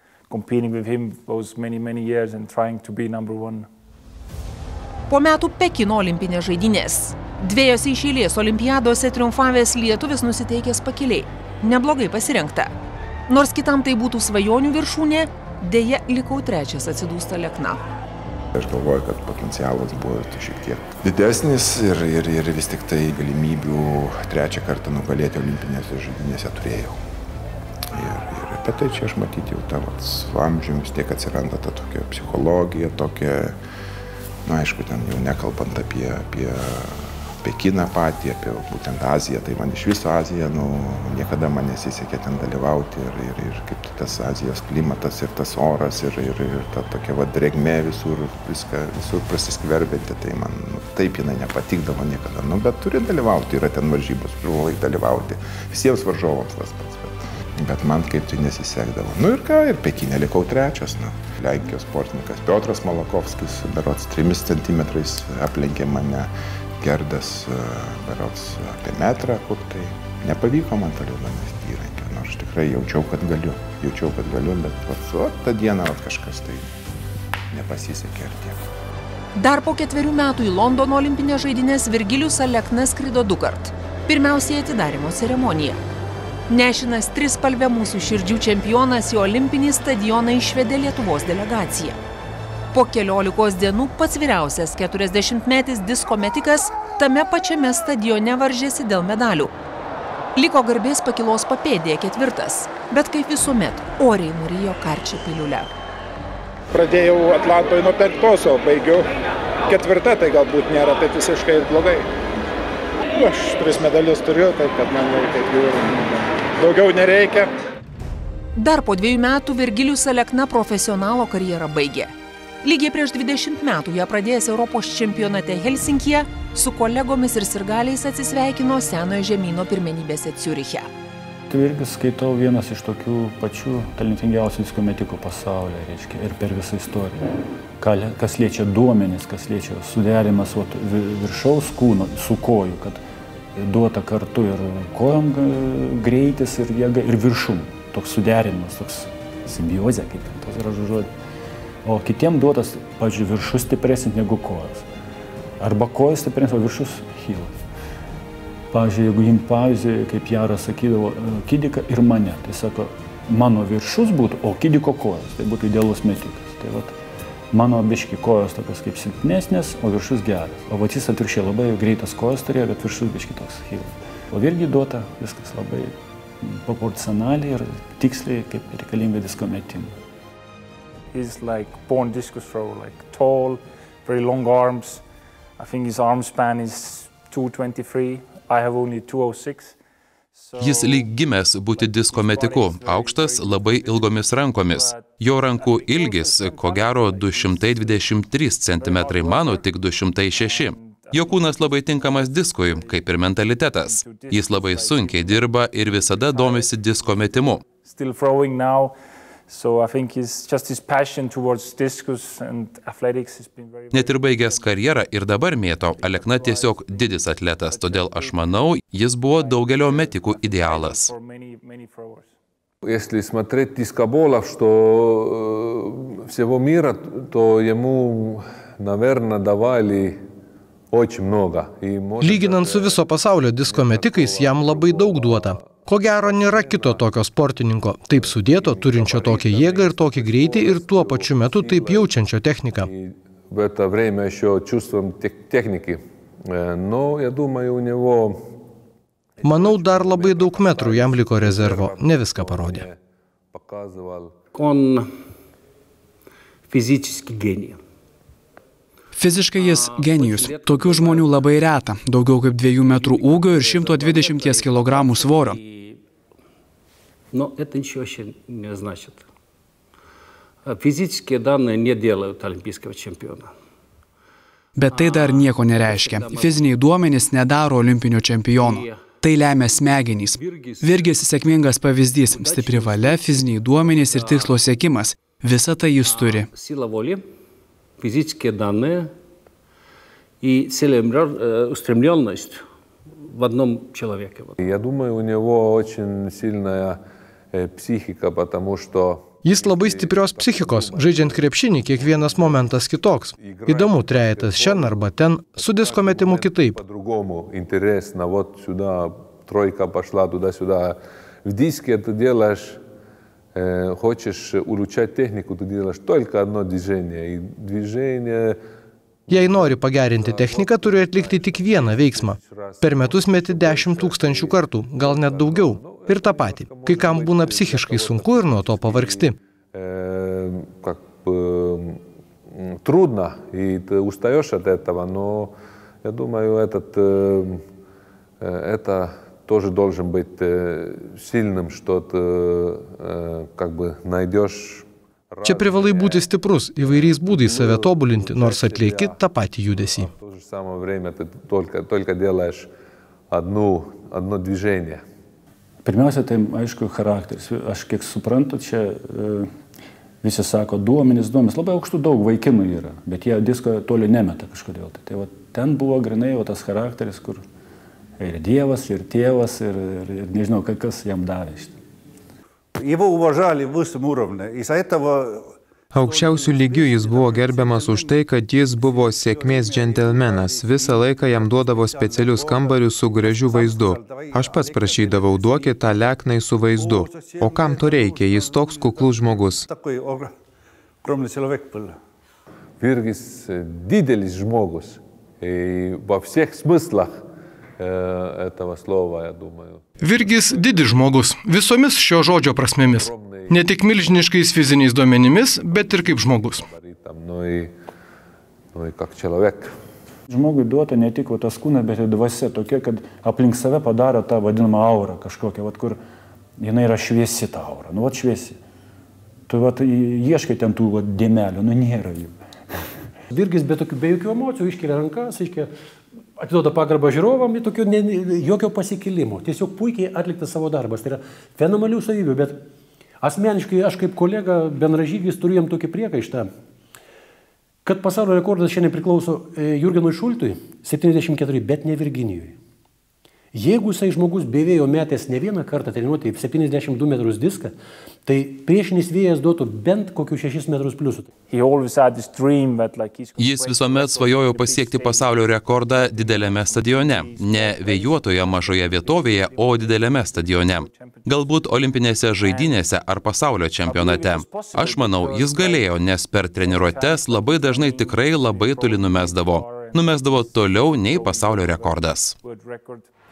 Po metų Pekino olimpinės žaidynės. Dviejose iš eilės olimpiadose triumfavęs lietuvis nusiteikęs pakiliai. Neblogai pasirengta. Nors kitam tai būtų svajonių viršūnė, dėja likau trečias, atsidūsta Alekna. Aš galvoju, kad potencialas buvo šiek tiek didesnis ir, ir, ir vis tik tai galimybių trečią kartą nugalėti olimpinėse žaidynėse turėjau. Ir, ir apie tai čia aš matyti jau tavo su amžiumi vis tiek atsiranda ta tokia psichologija, tokia, na aišku, ten jau nekalbant apie, apie Pekiną patį, apie būtent Aziją, tai man iš viso Azija, nu, niekada man nesisekė ten dalyvauti ir, ir, ir kaip tas Azijos klimatas ir tas oras ir, ir, ir ta tokia va drėgmė visur, viską, visur prasiskverbinti, tai man nu, taip jinai nepatikdavo niekada, nu, bet turi dalyvauti, yra ten varžybos, privalai dalyvauti, visiems varžovams tas pats, bet, bet man kaip tai nesisekdavo. Nu ir ką, ir Pekinė likau trečias, nu. Lenkijos sportininkas Piotras Malakovskis, berods trimis centimetrais aplenkė mane. Gerdas, berods apie metrą, kur tai nepavyko man toliau numesti įrankį, nors tikrai jaučiau, kad galiu, jaučiau, kad galiu, bet vat, o, tą dieną vat, kažkas tai nepasisekė ir tiek. Dar po ketverių metų į Londono olimpinės žaidynės Virgilijus Alekna skrido du kart. Pirmiausiai atidarymo ceremonija. Nešinas trispalvė mūsų širdžių čempionas į olimpinį stadioną išvedė Lietuvos delegaciją. Po keliolikos dienų pats vyriausias keturiasdešimtmetis disko metikas tame pačiame stadione varžėsi dėl medalių. Liko garbės pakilos papėdėje ketvirtas, bet kaip visuomet oriai nurijo karčią piliulę. Pradėjau Atlantoje nuo penktos, o baigiu ketvirta, tai galbūt nėra taip visiškai blogai. Aš tris medalius turiu, taip kad man jau taip jau daugiau nereikia. Dar po dviejų metų Virgilijus Alekna profesionalo karjerą baigė. Lygiai prieš dvidešimt metų ją pradėjęs Europos čempionate Helsinkyje su kolegomis ir sirgaliais atsisveikino senojo žemyno pirmenybėse Ciuriche. Tai irgi skaitau vienas iš tokių pačių talentingiausių disko metikų pasaulyje, reiškia, ir per visą istoriją. Kas liečia duomenis, kas liečia suderimas viršaus kūno su kojų, kad duota kartu ir kojom greitis ir jėga ir viršum. Toks suderimas, toks simbiozė, kaip tas gražus žodis. O kitiem duotas, pavyzdžiui, viršus stipresnis negu kojas. Arba kojas stipresnis, o viršus chylas. Pavyzdžiui, jeigu jim pavyzdį, kaip Jaras sakydavo, Kidika ir mane, tai sako, mano viršus būtų, o Kidiko kojas, tai būtų idealus metikas. Tai vat, mano biški kojos tokios kaip silpnesnės, o viršus geras. O vat jis atvirkščiai labai greitas kojas turėjo, bet viršus biški toks chylas. O irgi duota viskas labai proporcionaliai ir tiksliai, kaip reikalinga disko metimui. He's like born discus thrower, like tall, very long arms. I think his arm span is two twenty-three. I have only two oh six. Jis lyg gimęs būti disko metiku, aukštas, labai ilgomis rankomis. Jo rankų ilgis, ko gero, du šimtai dvidešimt trys centimetrai, mano tik du šimtai šeši. Jo kūnas labai tinkamas diskui, kaip ir mentalitetas. Jis labai sunkiai dirba ir visada domisi disko metimu. Still throwing now. So I think his, just his passion towards discus and athletics has been very... Net ir baigęs karjerą ir dabar mėto, Alekna tiesiog didis atletas, todėl aš manau, jis buvo daugelio metikų idealas. Если смотреть дискоболов, что всего мира, то ему, наверное, давали очень много. Lyginant su viso pasaulio disko metikais, jam labai daug duota. Ko gero nėra kito tokio sportininko, taip sudėto, turinčio tokią jėgą ir tokį greitį ir tuo pačiu metu taip jaučiančio techniką. В это время еще чувством техники. Но я думаю, у него... Manau, dar labai daug metrų jam liko rezervo, ne viską parodė. Он физический гений. Fiziškai jis genijus. Tokių žmonių labai reta. Daugiau kaip dviejų metrų ūgio ir šimto dvidešimt kilogramų svorio. Но это ничего еще не значит. Физические данные не делают олимпийского чемпиона. Bet tai dar nieko nereiškia. Fiziniai duomenys nedaro olimpinio čempiono. Tai lemia smegenys. Virgis sėkmingas pavyzdys. Stipri valia, fiziniai duomenys ir tikslo siekimas. Visa tai jis turi. Сила воли, физические данные и целеустремленность в одном человеке. Я думаю, у него очень сильная психика, потому что... Jis labai stiprios psichikos, žaidžiant krepšinį, kiekvienas momentas kitoks. Įdomu, trejetas šiandien arba ten, su disko metimu kitaip. По-другому интересно, вот сюда тройка пошла, туда-сюда. В диске ты делаешь, э, хочешь улучшать технику, ты делаешь только одно движение. И движение... Jei nori pagerinti techniką, turi atlikti tik vieną veiksmą. Per metus meti dešimt tūkstančių kartų, gal net daugiau. Ir tą patį. Kai kam būna psichiškai sunku ir nuo to pavargsti. Как бы трудно, и ты устаешь от этого, но я думаю, этот, это тоже должен быть сильным, что ты как бы найдешь. Čia privalai būti stiprus, įvairiais būdais save tobulinti, nors atlieki tą patį judesį. В то же самое время ты только, только делаешь одну, одно движение. Pirmiausia, tai aišku charakteris. Aš kiek suprantu, čia e, visi sako duomenys, duomenys. Labai aukštų daug vaikinų yra, bet jie disko toli nemeta kažkodėl. Tai, tai va, ten buvo grinai va, tas charakteris, kur ir dievas, ir tėvas, ir, ir, ir nežinau, kas jam davė šitą. Его уважали в высшем уровне. Из-за этого... Aukščiausių lygių jis buvo gerbiamas už tai, kad jis buvo sėkmės džentelmenas. Visą laiką jam duodavo specialius kambarius su gražiu vaizdu. Aš pats prašydavau, duokit tą leknai su vaizdu. O kam to reikia? Jis toks kuklus žmogus. Virgis didelis žmogus. Во всех смыслах этого слова, я думаю. Virgis didis žmogus, visomis šio žodžio prasmėmis. Ne tik milžiniškais fiziniais duomenimis, bet ir kaip žmogus. Žmogui duota ne tik tas kūnas, bet ir dvasia tokia, kad aplink save padaro tą vadinamą aurą kažkokią, vat, kur Jinai yra šviesi ta aura, nu, vat šviesi. Tu vat ieškai ten tų vat dėmelių, nu, nėra jų. Virgis be tokių, be jokių emocijų iškelia rankas, iškelia, atiduoda pagarbą žiūrovam, tokio, ne, jokio pasikilimo. Tiesiog puikiai atliktas savo darbas. Tai yra fenomenalių savybių, bet asmeniškai aš kaip kolega bendražygis turiu jam tokį priekaištą, kad pasaulio rekordas šiandien priklauso Jurgenui Šultui septyniasdešimt keturi, bet ne Virginijui. Jeigu jisai žmogus bėvėjo metęs ne vieną kartą treniruoti septyniasdešimt du metrus diską, tai priešinis vėjas duotų bent kokius šešis metrus pliusų. Jis visuomet svajojo pasiekti pasaulio rekordą dideliame stadione, ne vėjuotoje mažoje vietovėje, o dideliame stadione. Galbūt olimpinėse žaidynėse ar pasaulio čempionate. Aš manau, jis galėjo, nes per treniruotes labai dažnai tikrai labai toli numesdavo. Numesdavo toliau nei pasaulio rekordas.